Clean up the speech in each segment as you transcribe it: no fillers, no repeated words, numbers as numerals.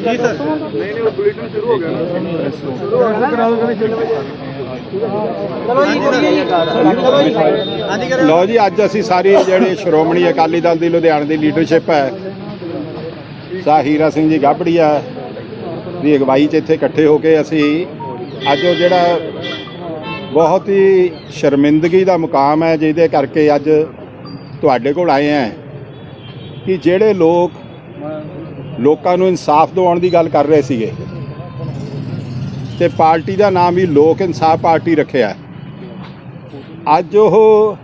लो जी, अज असी सारी जिहड़ी श्रोमणी अकाली दल की लुधियाने की लीडरशिप है, शाह हीरा सिंह जी गाबड़िया की अगवाई च इत्थे इकट्ठे होके असी अज जिहड़ा बहुत ही शर्मिंदगी का मुकाम है, जिहदे करके अज तुहाडे कोल आए हैं कि जिहड़े लोकां नूं इंसाफ दिवाउण दी गल कर रहे सीगे ते पार्टी का नाम भी लोक इंसाफ पार्टी रखिया, अज वो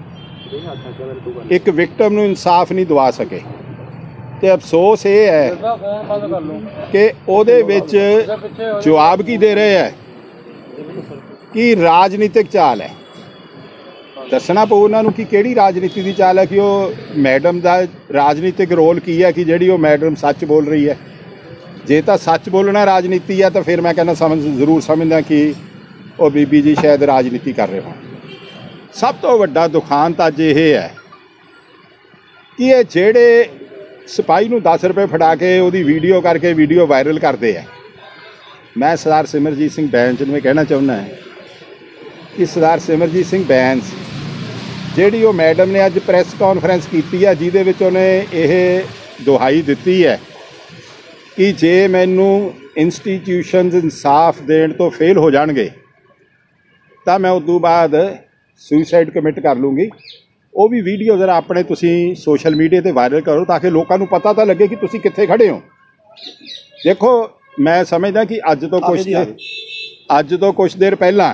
एक विक्टिम नूं इंसाफ नहीं दवा सके। ते अफसोस ये है कि उहदे विच जवाब की दे रहे हैं कि राजनीतिक चाल है। दसना पऊ उन्होंने कि किहड़ी राजनीति की चाल है, कि वो मैडम का राजनीतिक रोल की है कि जिहड़ी वो मैडम सच बोल रही है। जे तो सच बोलना राजनीति है तो फिर मैं कहना जरूर समझदा कि वो बीबी जी शायद राजनीति कर रहे हो। सब तो वड्डा दुखांत अज ये है कि ये जेड़े सिपाही नूं 10 रुपए फड़ा के उहदी वीडियो करके वीडियो वायरल करते हैं। मैं सरदार सिमरजीत सिंह बैंस नूं कहना चाहुंदा है कि सरदार सिमरजीत सिंह बैंस जिहड़ी वो मैडम ने अज प्रैस कॉन्फ्रेंस की है, जिहदे विच उहने ये दुहाई दिती है कि जे मैनू इंस्टीट्यूशनस इंसाफ देण तो फेल हो जाणगे तो मैं उदों बाद सुसाइड कमिट कर लूँगी। वो भी वीडियो जरा अपने तुसी सोशल मीडिया ते वायरल करो ताकि लोगों को पता तो लगे कि तुसी कित्थे खड़े हो। देखो, मैं समझदा कि अज तो कुछ देर पहला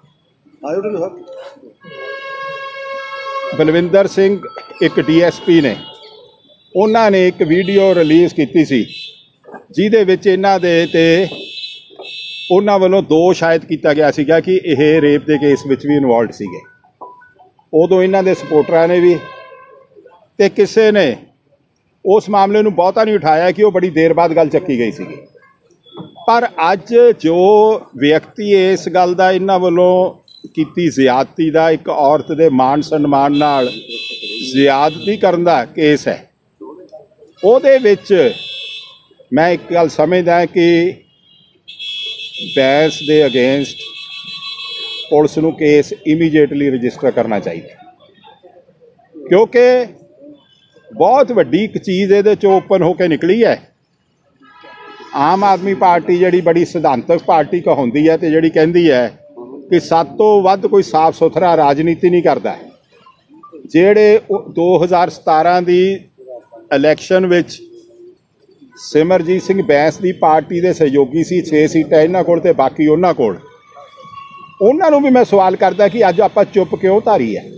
बलविंदर सिंह एक DSP ने उन्होंने एक वीडियो रिलीज़ की सी, जिहदे विच इन्हां दे ते उन्हां वल्लों दोष आयद किया गया सीगा कि यह रेप के केस विच भी इनवॉल्व सीगे। उदों इन्हां दे सपोर्टरां ने भी ते किसी ने उस मामले नूं बहुता नहीं उठाया कि वो बड़ी देर बाद गल चक्की गई सीगी। पर अज जो व्यक्ति इस गल दा इन्हां वल्लों कीती ज़ियादती दा, एक औरत दे मान सन्मान नाल ज़ियादती करन दा केस है, उहदे विच मैं एक गल समझदा कि बैंस दे अगेंस्ट पुलिस नूं केस इमीडिएटली रजिस्टर करना चाहिए, क्योंकि बहुत वड्डी एक चीज़ ये ओपन होकर निकली है। आम आदमी पार्टी जिहड़ी बड़ी सिद्धांतक पार्टी कहूँदी है तो जिहड़ी कहंदी है कि सब तो वध कोई साफ सुथरा राजनीति नहीं करता। जिहड़े 2017 की इलैक्शन विच सिमरजीत सिंह बैंस की पार्टी के सहयोगी सी, 6 सीटां इन्हां कोल ते बाकी उन्हां कोल। उन्हां नूं भी मैं सवाल करदा कि अज आपां चुप क्यों धारी है।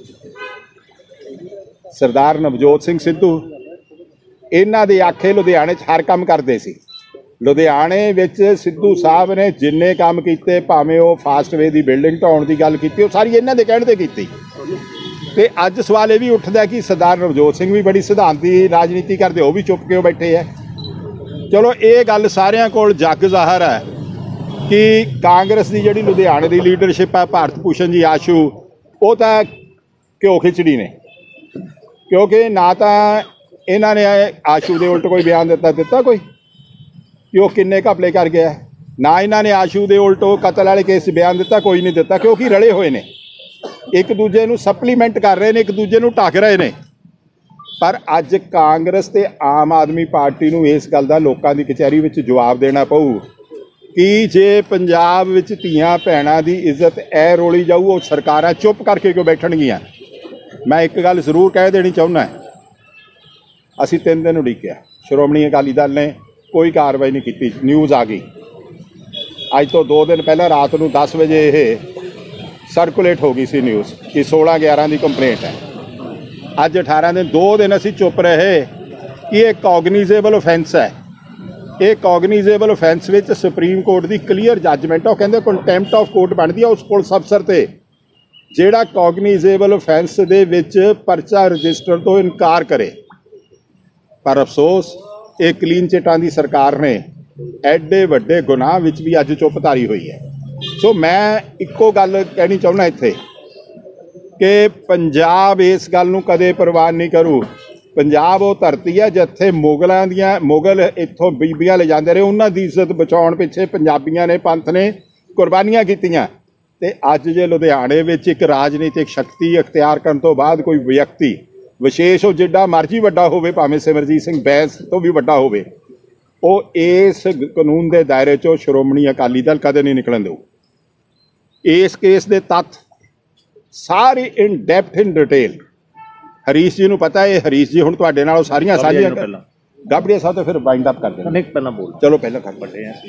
सरदार नवजोत सिंह सिद्धू इन्हां दे आखे लुधियाने हर काम करते सी। लुधियाने विच सिद्धू साहब ने जिन्ने काम कीते, भावें वो फास्टवे की बिल्डिंग ढाउण की गल कीती, वो सारी इन्हां दे कहण ते कीती। ते अज सवाल ये भी उठदा कि सरदार नवजोत सिंह भी बड़ी सिद्धांती राजनीति करते, वो भी चुप क्यों बैठे है। चलो ये गल सारियां कोल जग ज़ाहिर है कि कांग्रेस की जिहड़ी लुधियाने की लीडरशिप है, भारत भूषण जी आशू, वो तो घ्यो खिचड़ी ने, क्योंकि ना तो इन्हां ने आशू के उल्ट कोई बयान दिता कोई कि वह किन्ने घपले कर गया, ना इन्हां ने आशू के उल्ट कतल वाले केस बयान दिता, कोई नहीं दिता, क्योंकि रले हुए ने, एक दूजे नूं सप्लीमेंट कर रहे हैं, एक दूजे नूं ढक रहे हैं। पर अज कांग्रेस ते आम आदमी पार्टी नूं इस गल दा लोकां दी कचहरी विच जवाब देना पऊ कि जे पंजाब विच धीआं भैणां दी इज्जत ऐ रोली जाऊ, वो सरकारां चुप करके क्यों बैठणगीआं। मैं एक गल जरूर कह देनी चाहुंदा, असीं 3 दिन उड़ीकिया, श्रोमणी अकाली दल ने कोई कार्रवाई नहीं की। न्यूज़ आ गई अज तो 2 दिन पहले रात को 10 बजे ये सर्कुलेट हो गई सी न्यूज़ कि 16/11 की कंप्लेंट है। अज 18 दिन 2 दिन असी चुप रहे कि ये कॉगनीजेबल ऑफेंस है। ये कॉगनीजेबल ऑफेंस विच सुप्रीम कोर्ट की क्लीयर जजमेंट है, कहते कंटैंप्ट ऑफ कोर्ट बनती है उस पुलिस अफसर से जिहड़ा कॉगनीजेबल ऑफेंस दे विच परचा रजिस्टर तो इनकार करे। पर अफसोस ये क्लीन चिटां की सरकार ने एडे वड्डे गुनाह विच भी अज चुप धारी हुई है। सो मैं इक्को गल कहनी चाहुंदा इत्थे कि पंजाब इस गल नूं कदे प्रवान नहीं करू। पंजाब वो धरती है जिथे मुगल इत्थों बीबियां ले जाते रहे, उन्होंने की इज्जत बचाने पिछे पंजाबियों ने पंथ ने कुर्बानियां कीतियां। ते अज जे लुधियाने विच एक राजनीतिक शक्ति अख्तियार करने तो बाद कोई व्यक्ति विशेष हो जिड्डा मर्जी वड्डा होवे, भावें सिमरजीत सिंह बैंस तो भी वड्डा होवे, वो इस कानून के दायरे चों श्रोमणी अकाली दल कदे नहीं निकलन दो। इस केस के तत्थ सारी in depth in detail Harish ji नूं पता है। हरीश जी हुण तुहाडे नाल सारियां साझियां गाबड़िया साहब तो फिर वाइंड अप कर देना। पहला बोल चलो पहला कर बड़े हैं।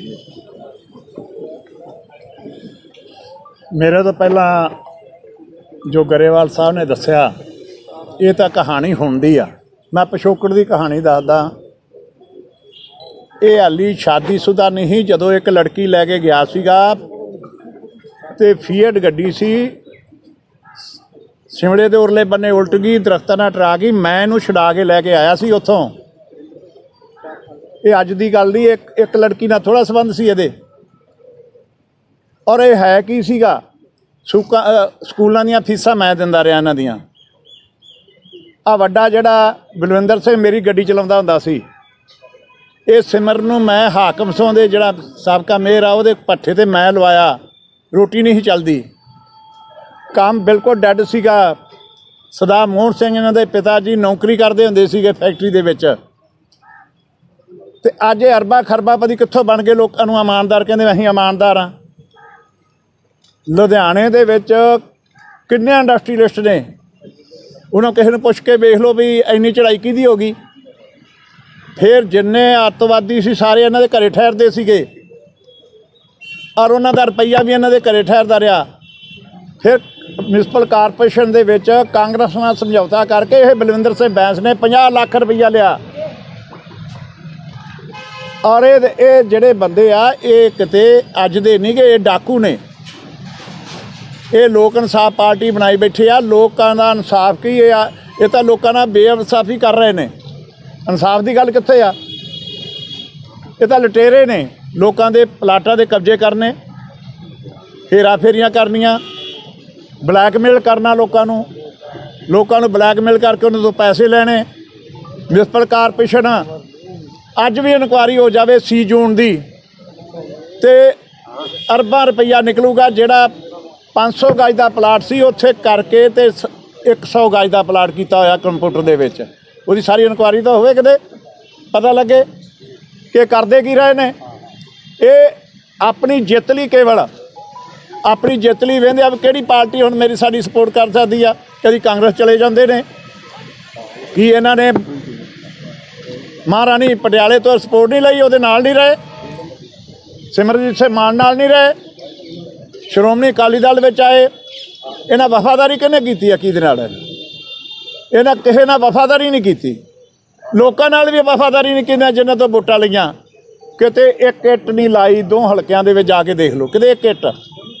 मेरे तो पहला जो गरेवाल साहब ने दस्सिया ये तो कहानी हुंदी आ, मैं पिछोकड़ की कहानी दसदा। ये हाली शादीशुदा नहीं, जदों एक लड़की लैके गया सीगा ते फीएट गड्डी सी, शिमले के उरले बन्ने उल्ट गई, दरख्तां नाल टरा गई। मैं इहनूं छुड़ा के लैके आया सी उत्थों। ये अज दी गल नहीं, एक लड़की नाल थोड़ा संबंध सी इहदे। और ये है की सीगा, स्कूलों दीयां फीसां मैं दिंदा रहा इन्हां दीयां। आ वड्डा जिहड़ा बलविंदर सिंह मेरी गड्डी चलाउंदा हुंदा सी, ये सिमर नूं मैं हाकम सों दे जिहड़ा साबका मेयर आ उहदे भट्ठे ते मैं लवाया। रोटी नहीं चलदी, काम बिल्कुल डैड सीगा। सरदार मोहन सिंह इन्हां दे पिता जी नौकरी करदे हुंदे सीगे फैक्टरी दे विच। ते अज अरबा खरबा पति कित्थों बन गए, लोकां नूं इमानदार कहंदे असीं इमानदार हाँ। लुधियाने दे विच किन्ने इंडस्ट्रीलिस्ट ने, उन्होंने किसी ने पुछ के वेख लो भी इन्नी चढ़ाई किहदी हो गई। फिर जिन्ने अतवादी सी सारे इन्हां दे घरे ठहरदे सीगे और उन्हां दा रुपईया भी इन्हां दे घरे ठहरदा रहा। फिर म्यूनसिपल कारपोरेशन दे विच कांग्रेस नाल समझौता करके यह बलविंदर सिंह बैंस ने 50 लाख रुपया लिया। और ये जिहड़े बंदे आ ये किते अज दे नहीं गे, ये डाकू ने। ये लोक इंसाफ पार्टी बनाई बैठे आ। लोकां दा इंसाफ की ये तो लोकां नाल बेइंसाफी कर रहे हैं। इंसाफ की गल कित्थे आ? ये तो लुटेरे ने, लोकां दे प्लाटां दे कब्जे करने, हेरा फेरियां करनियां, ब्लैकमेल करना लोकां नूं ब्लैकमेल करके उन्हां तों पैसे लेने। म्यूनसिपल कारपोरेशन अज भी इनकुआरी हो जाए सी जून की तो अरबां रुपया निकलूगा। जिहड़ा 500 गज का प्लाट सी उत्थे करके ते 100 गज का प्लाट किया होया कंप्यूटर दे विच। उहदी सारी इनकुआरी तो होवे, किते पता लगे कि करदे की रहे ने। ये अपनी जित लई केवल अपनी जित लई वेंदे आ भी किहड़ी पार्टी हुण मेरी साडी सपोर्ट कर सकदी आ। कदी कांग्रेस चले जांदे ने, कि इन्हां ने महाराणी पटियाले तो सपोर्ट नहीं लई, उहदे नाल नहीं रहे, सिमरजीत सिंह मान नाल नहीं रहे, श्रोमणी अकाली दल विच आए। इन्हां वफादारी किहने कीती आ? किहदे नाल? इन्हां किसे नाल वफादारी नहीं कीती, लोकां नाल भी वफादारी नहीं कीती जिन्हां तो वोटां लईआं। किते एक इट नहीं लाई, 2 हलकियां दे विच जाके देख लो, किते एक इट।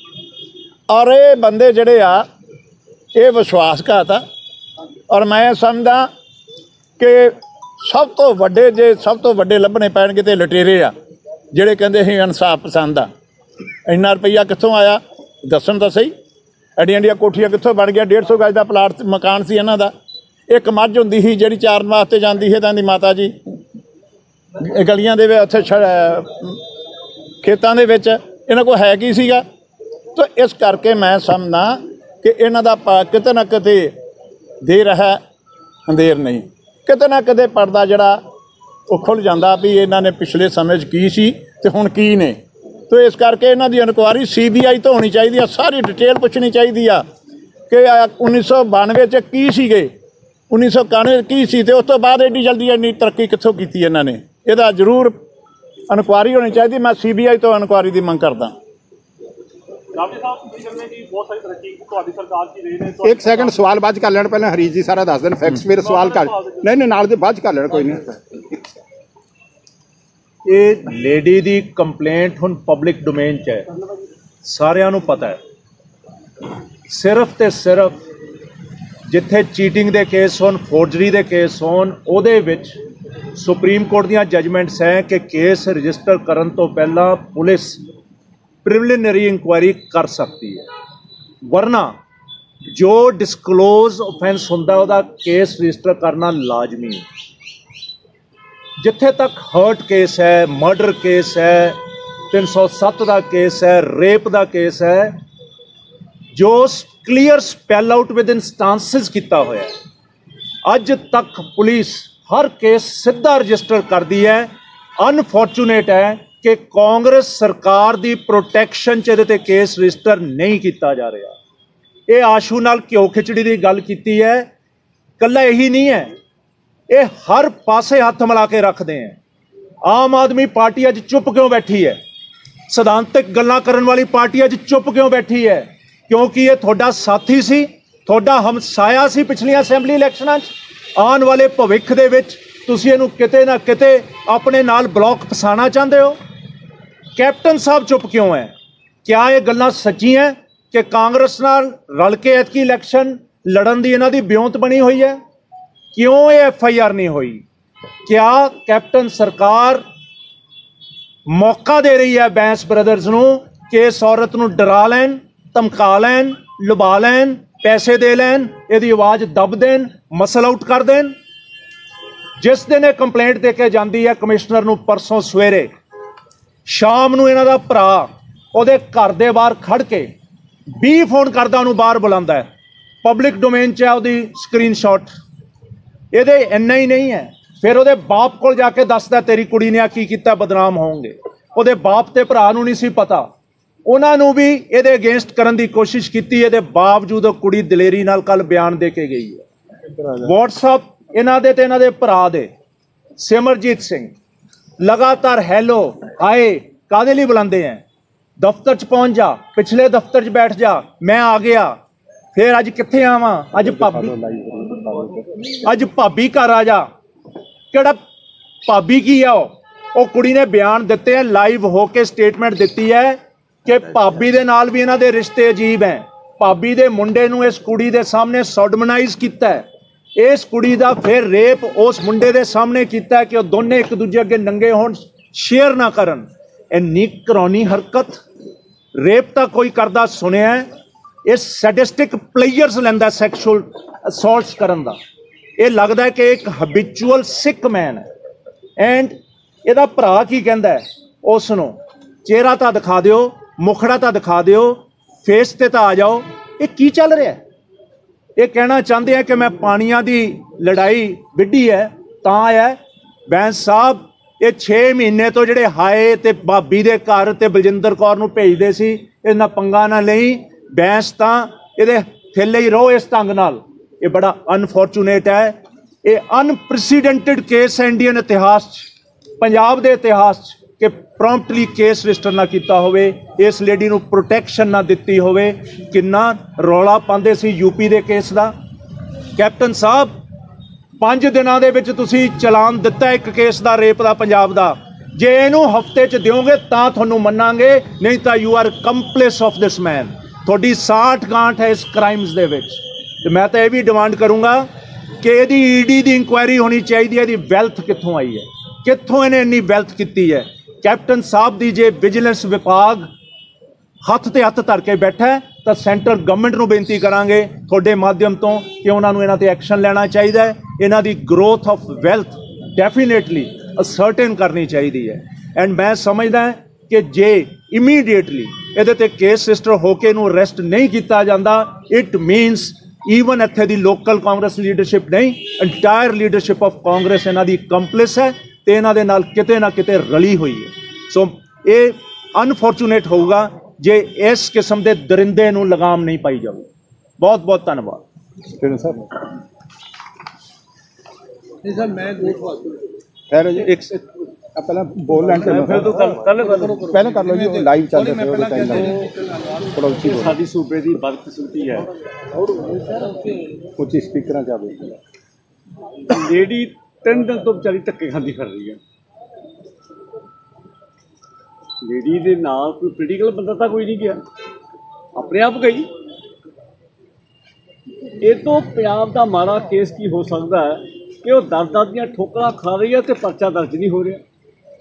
और ये बंदे जिहड़े आ ये विश्वासघात आ। और मैं समझदा कि सब तो वड्डे जे सब तो वड्डे लभने पैणगे ते लुटेरे आ, जिहड़े कहंदे असीं इंसाफ पसंद आ। इन्ना रुपया कित्थों आया दस्सण तां सही। एडियां एडियां कोठियां कित्थों बन गया? 150 गज का प्लाट मकान सी इन्हां दा। एक मੱਝ हुंदी सी जिहड़ी चारन वास्ते जांदी ਸੀ इदां दी माता जी गलियां दे विच उत्थे खेतां दे विच। इन्हां कोल है की सीगा? तो इस करके मैं समझदा कि इन्हां दा किते ना किते देर है अंधेर नहीं, किते ना किते पर्दा जिहड़ा वो खुल जांदा भी इन्हां ने पिछले समय की सी ते हुण की ने। तो इस करके इन्हां दी इनकुआरी CBI तो होनी चाहिए, सारी डिटेल पुछनी चाहिए कि 1992 च की सीगे, 1991 की सी ते उस तो बाद एडी जल्दी इन्नी तरक्की कित्थों कीती इन्हां ने? इहदा जरूर इनकुआरी होनी चाहिए। मैं CBI तो इनकुआरी की मंग करदा। एक सैकंड सवाल बाद कर लेना, पहले हरीश जी सारा दस दिन फैक्ट्स फिर सवाल कर नहीं नाल दे बाद कर लेना, कोई नहीं। ये लेडी दी कंप्लेंट हुण पब्लिक डोमेन च है, सारिਆਂ ਨੂੰ पता है। सिर्फ ते सिर्फ जिथे चीटिंग दे केस होन, फोर्जरी दे केस होन, उहदे विच सुप्रीम कोर्ट दीयां जजमेंट्स हैं कि केस रजिस्टर करन तो पहला पुलिस प्रिलिमिनरी इंक्वायरी कर सकती है, वरना जो डिस्कलोज ऑफेंस होंदा ਉਹਦਾ केस रजिस्टर करना लाजमी है। जिथे तक हर्ट केस है, मर्डर केस है, 307 का केस है, रेप का केस है, जो clear spell out with instances किया होया है। अज तक पुलिस हर केस सीधा रजिस्टर करती है। अनफॉर्चुनेट है कि कांग्रेस सरकार की प्रोटैक्शन च इहदे ते केस रजिस्टर नहीं किया जा रहा। ये आशू नाल घ्यो खिचड़ी की गल की है, कल्ला यही नहीं है, ये हर पासे हथ मिला के रखते हैं। आम आदमी पार्टी अज चुप क्यों बैठी है? सिद्धांतक गल्लां करन वाली पार्टी अज चुप क्यों बैठी है? क्योंकि ये थोड़ा साथी सी, थोड़ा हमसाया सी पिछलियां असैंबली इलैक्शनां च। आने वाले भविख दे विच तुसीं इहनूं किते ना किते अपने नाल ब्लॉक फसाना चाहते हो। कैप्टन साहब चुप क्यों है? क्या ये गल्लां सच्ची हैं कि कांग्रेस नाल रल के ऐतकी इलैक्शन लड़न दी इन्हां दी ब्योंत बनी हुई है? क्यों ये FIR नहीं हुई? क्या कैप्टन सरकार मौका दे रही है बैंस ब्रदर्स नूं कि इस औरत नूं डरा लैन, धमका लैन, लुभा लैन, पैसे दे लैन, इहदी आवाज़ दब देन, मसल आउट कर देन? जिस दिन ये कंप्लेंट दे के जाती है कमिश्नर नूं परसों सवेरे, शाम नूं इन्हां दा भरा उहदे घर दे बाहर खड़ के 20 फोन करदा उहनूं बाहर बुलांदा है। पब्लिक डोमेन च है उहदी स्क्रीनशॉट। ਇਹਦੇ ਇੰਨਾ ਹੀ नहीं है, फिर ਉਹਦੇ बाप ਕੋਲ ਜਾ ਕੇ ਦੱਸਦਾ ਤੇਰੀ ਕੁੜੀ ਨੇ ਆ ਕੀ ਕੀਤਾ, ਬਦਨਾਮ ਹੋਣਗੇ। ਉਹਦੇ ਬਾਪ ਤੇ ਭਰਾ ਨੂੰ ਨਹੀਂ ਸੀ ਪਤਾ, ਉਹਨਾਂ ਨੂੰ ਵੀ ਇਹਦੇ ਅਗੇਂਸਟ ਕਰਨ ਦੀ ਕੋਸ਼ਿਸ਼ ਕੀਤੀ। ਇਹਦੇ ਬਾਵਜੂਦ ਉਹ ਕੁੜੀ ਦਲੇਰੀ ਨਾਲ ਕੱਲ ਬਿਆਨ ਦੇ ਕੇ ਗਈ ਹੈ। WhatsApp ਇਹਨਾਂ ਦੇ ਤੇ ਇਹਨਾਂ ਦੇ ਭਰਾ ਦੇ ਸਿਮਰਜੀਤ ਸਿੰਘ ਲਗਾਤਾਰ ਹੈਲੋ ਹਾਏ ਕਾਹਦੇ ਲਈ ਬੁਲਾਉਂਦੇ ਆ? ਦਫ਼ਤਰ 'ਚ ਪਹੁੰਚ ਜਾ, ਪਿਛਲੇ ਦਫ਼ਤਰ 'ਚ ਬੈਠ ਜਾ, ਮੈਂ ਆ ਗਿਆ। फिर अज कित्थे आवां? अज भाभी घर आ जा। किहड़ा भाभी की है? वो कुड़ी ने बयान दिते हैं, लाइव होके स्टेटमेंट दी है कि भाभी दे नाल भी इन्हां दे रिश्ते अजीब हैं। भाभी दे मुंडे नूं इस कुड़ी दे सामने सोडमनाइज कीता है। इस कुड़ी दा फिर रेप उस मुंडे दे सामने कीता है कि वो दोने एक दूजे अगे नंगे होण, शेयर ना करन। इन्नी घरौनी हरकत रेप तां कोई करदा सुनिया है? ये सैडिस्टिक प्लेयर्स लैंदा सैक्शुअल असॉल्ट्स करन दा। ये लगदा है कि एक हैबिचुअल सिक मैन है। एंड इहदा भरा की कहंदा है उस नूं, चेहरा तां दिखा दिओ, मुखड़ा तां दिखा दिओ, फेस ते तां आ जाओ। ये की चल रहा है? ये कहना चाहते हैं कि मैं पानियां दी लड़ाई विढ़ी है तां आया। बैंस साहब ये 6 महीने तो जिहड़े हाए ते भाभी दे घर ते बलजिंदर कौर नूं भेजदे सी, इन्हां पंगा ना लई, बैंस तां इहदे थल्ले ही रहो इस ढंग नाल। ये बड़ा अनफॉर्चुनेट है। ये अनप्रैसीडेंटेड केस है इंडियन इतिहास च, पंजाब दे इतिहास च, कि प्रॉम्प्टली केस रजिस्टर ना किया होवे, इस लेडी नूं प्रोटैक्शन ना दित्ती होवे। किन्ना रौला पांदे सी यूपी दे केस दा। कैप्टन साहब 5 दिनां दे विच तुसीं चलान दित्ता एक केस दा, रेप दा, पंजाब दा। जे इहनूं हफ्ते च दिओगे तां तुहानूं मन्नांगे, नहीं तां you are complice of this man. थोड़ी 60 गांठ है इस क्राइम्स दे विच। ते मैं तो यह भी डिमांड करूँगा कि यदि ED की इंक्वायरी होनी चाहिए, यदि वैल्थ कित्थों आई है, कित्थों इन्हें इन्नी वैल्थ की है। कैप्टन साहब की जे विजिलेंस विभाग हथ ते हथ धर के बैठा है तो सेंट्रल गवर्नमेंट को बेनती करांगे थोड़े माध्यम तो कि उन्होंने इन्हां ते एक्शन लेना चाहिए है। इन्हां दी growth of wealth definitely ascertain करनी चाहिए है। एंड मैं समझदा कि जे इमीडिएटली ਇਹਦੇ ਤੇ केस रजिस्टर होके नूं अरेस्ट नहीं किया जाता, इट मीनस ईवन इत्थे दी लोकल कांग्रेस लीडरशिप नहीं, इंटायर लीडरशिप ऑफ कांग्रेस इन्हां दी कंप्लिस है ते इन्हां दे नाल किते ना किते रली हुई है। सो ये अनफॉर्चुनेट होगा जे इस किस्म के दरिंदे नूं लगाम नहीं पाई जावे। बहुत बहुत धन्यवाद। सर मैं दो पहले बोल लैंड पहले कर लो जी, लाइव चल रहा। साडी सूबे की बदकिस्मती है, कुछ स्पीकर लेडी 3 दिन तो बेचारी धक्के खाती फिर रही है। लेडी के नाल कोई पोलीटिकल बंदा तो कोई नहीं गया, अपने आप गई। ये तो पंजाब का माड़ा केस की हो सकता है कि वो 10-10 दियां ठोकरां खा रही है तो परचा दर्ज नहीं हो रहा।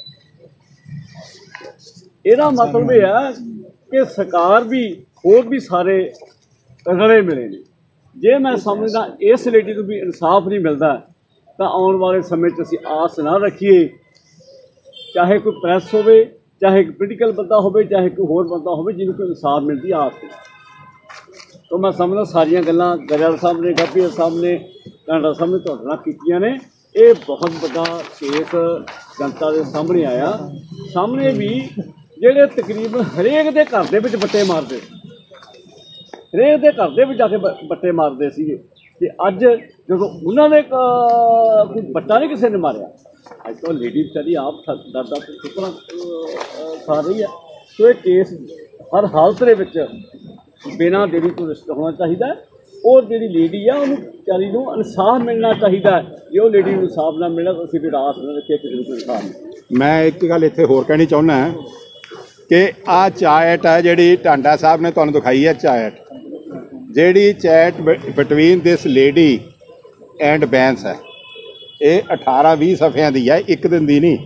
ਇਹਦਾ मतलब यह है कि सरकार भी होर भी सारे रले मिले ने। ਜੇ ਮੈਂ ਸਮਝਦਾ ਇਸ ਲੇਡੀ ਨੂੰ ਵੀ ਇਨਸਾਫ ਨਹੀਂ ਮਿਲਦਾ ਤਾਂ ਆਉਣ ਵਾਲੇ ਸਮੇਂ 'ਚ ਅਸੀਂ ਆਸ ਨਾ ਰੱਖੀਏ, ਚਾਹੇ ਕੋਈ ਪ੍ਰੈਸ ਹੋਵੇ, ਚਾਹੇ ਕੋਈ ਪੋਲੀਟੀਕਲ ਬੰਦਾ ਹੋਵੇ, ਚਾਹੇ ਕੋਈ ਹੋਰ ਬੰਦਾ ਹੋਵੇ, ਜਿਹਨੂੰ ਕੋਈ ਇਨਸਾਫ ਮਿਲਦੀ ਆਸ ਨਹੀਂ। ਤਾਂ ਮੈਂ ਸਮਝਦਾ ਸਾਰੀਆਂ ਗੱਲਾਂ ਗਰੇਵਾਲ ਸਾਹਿਬ ਨੇ, ਗੱਭੀਰ ਸਾਹਿਬ ਨੇ, ਕਾਂਡਾ ਸਾਹਿਬ ਨੇ ਤੁਹਾਡੇ ਨਾਲ ਕੀਤੀਆਂ ਨੇ। ਇਹ ਬਹੁਤ ਵੱਡਾ ਕੇਸ ਜਨਤਾ ਦੇ ਸਾਹਮਣੇ ਆਇਆ, ਸਾਹਮਣੇ ਵੀ ਜਿਹੜੇ ਤਕਰੀਬਨ ਹਰੇਕ ਦੇ ਘਰ ਦੇ ਵਿੱਚ ਬੱਟੇ ਮਾਰਦੇ ਸੀ, ਹਰੇਕ ਦੇ ਘਰ ਦੇ ਵਿੱਚ ਜਾ ਕੇ ਬੱਟੇ ਮਾਰਦੇ ਸੀਗੇ, ਅਤੇ ਅੱਜ ਜਦੋਂ ਉਹਨਾਂ ਨੇ ਕੋਈ ਬੱਟਾ ਨਹੀਂ ਕਿਸੇ ਨੇ ਮਾਰਿਆ, ਅੱਜ ਤਾਂ ਲੇਡੀ ਵਿਚਾਰੀ ਆਪ ਦਰਦਾਂ ਤੋਂ ਠੋਕਰਾਂ ਖਾ ਰਹੀ ਹੈ। ਸੋ ਇਹ ਕੇਸ ਹਰ ਹਾਲਤ ਦੇ ਵਿੱਚ ਬਿਨਾਂ ਦੇਰੀ ਤੋਂ ਰਜਿਸਟਰ ਹੋਣਾ ਚਾਹੀਦਾ। ਉਹ ਜਿਹੜੀ ਲੇਡੀ ਆ ਉਹਨੂੰ ਵਿਚਾਰੀ ਨੂੰ ਇਨਸਾਫ ਮਿਲਣਾ ਚਾਹੀਦਾ। ਜੇ ਉਹ ਲੇਡੀ ਨੂੰ ਇਨਸਾਫ ਨਾ ਮਿਲਣਾ ਤਾਂ ਅਸੀਂ ਵੀ ਰਾਸ ਨਾ ਰੱਖੀਏ ਕਿਸੇ ਨੂੰ ਇਨਸਾਫ ਨਹੀਂ। ਮੈਂ ਇੱਕ ਗੱਲ ਇੱਥੇ ਹੋਰ ਕਹਿਣੀ ਚਾਹੁੰਦਾ ਕਿ ਆਹ ਚਾਟ ਹੈ ਜਿਹੜੀ ਟਾਂਡਾ ਸਾਹਿਬ ਨੇ ਤੁਹਾਨੂੰ ਦਿਖਾਈ ਹੈ, ਚਾਟ ਜਿਹੜੀ chat between this lady and Bains ਹੈ, ਇਹ 18-20 ਸਫ਼ਿਆਂ ਦੀ ਹੈ, ਇੱਕ ਦਿਨ ਦੀ ਨਹੀਂ।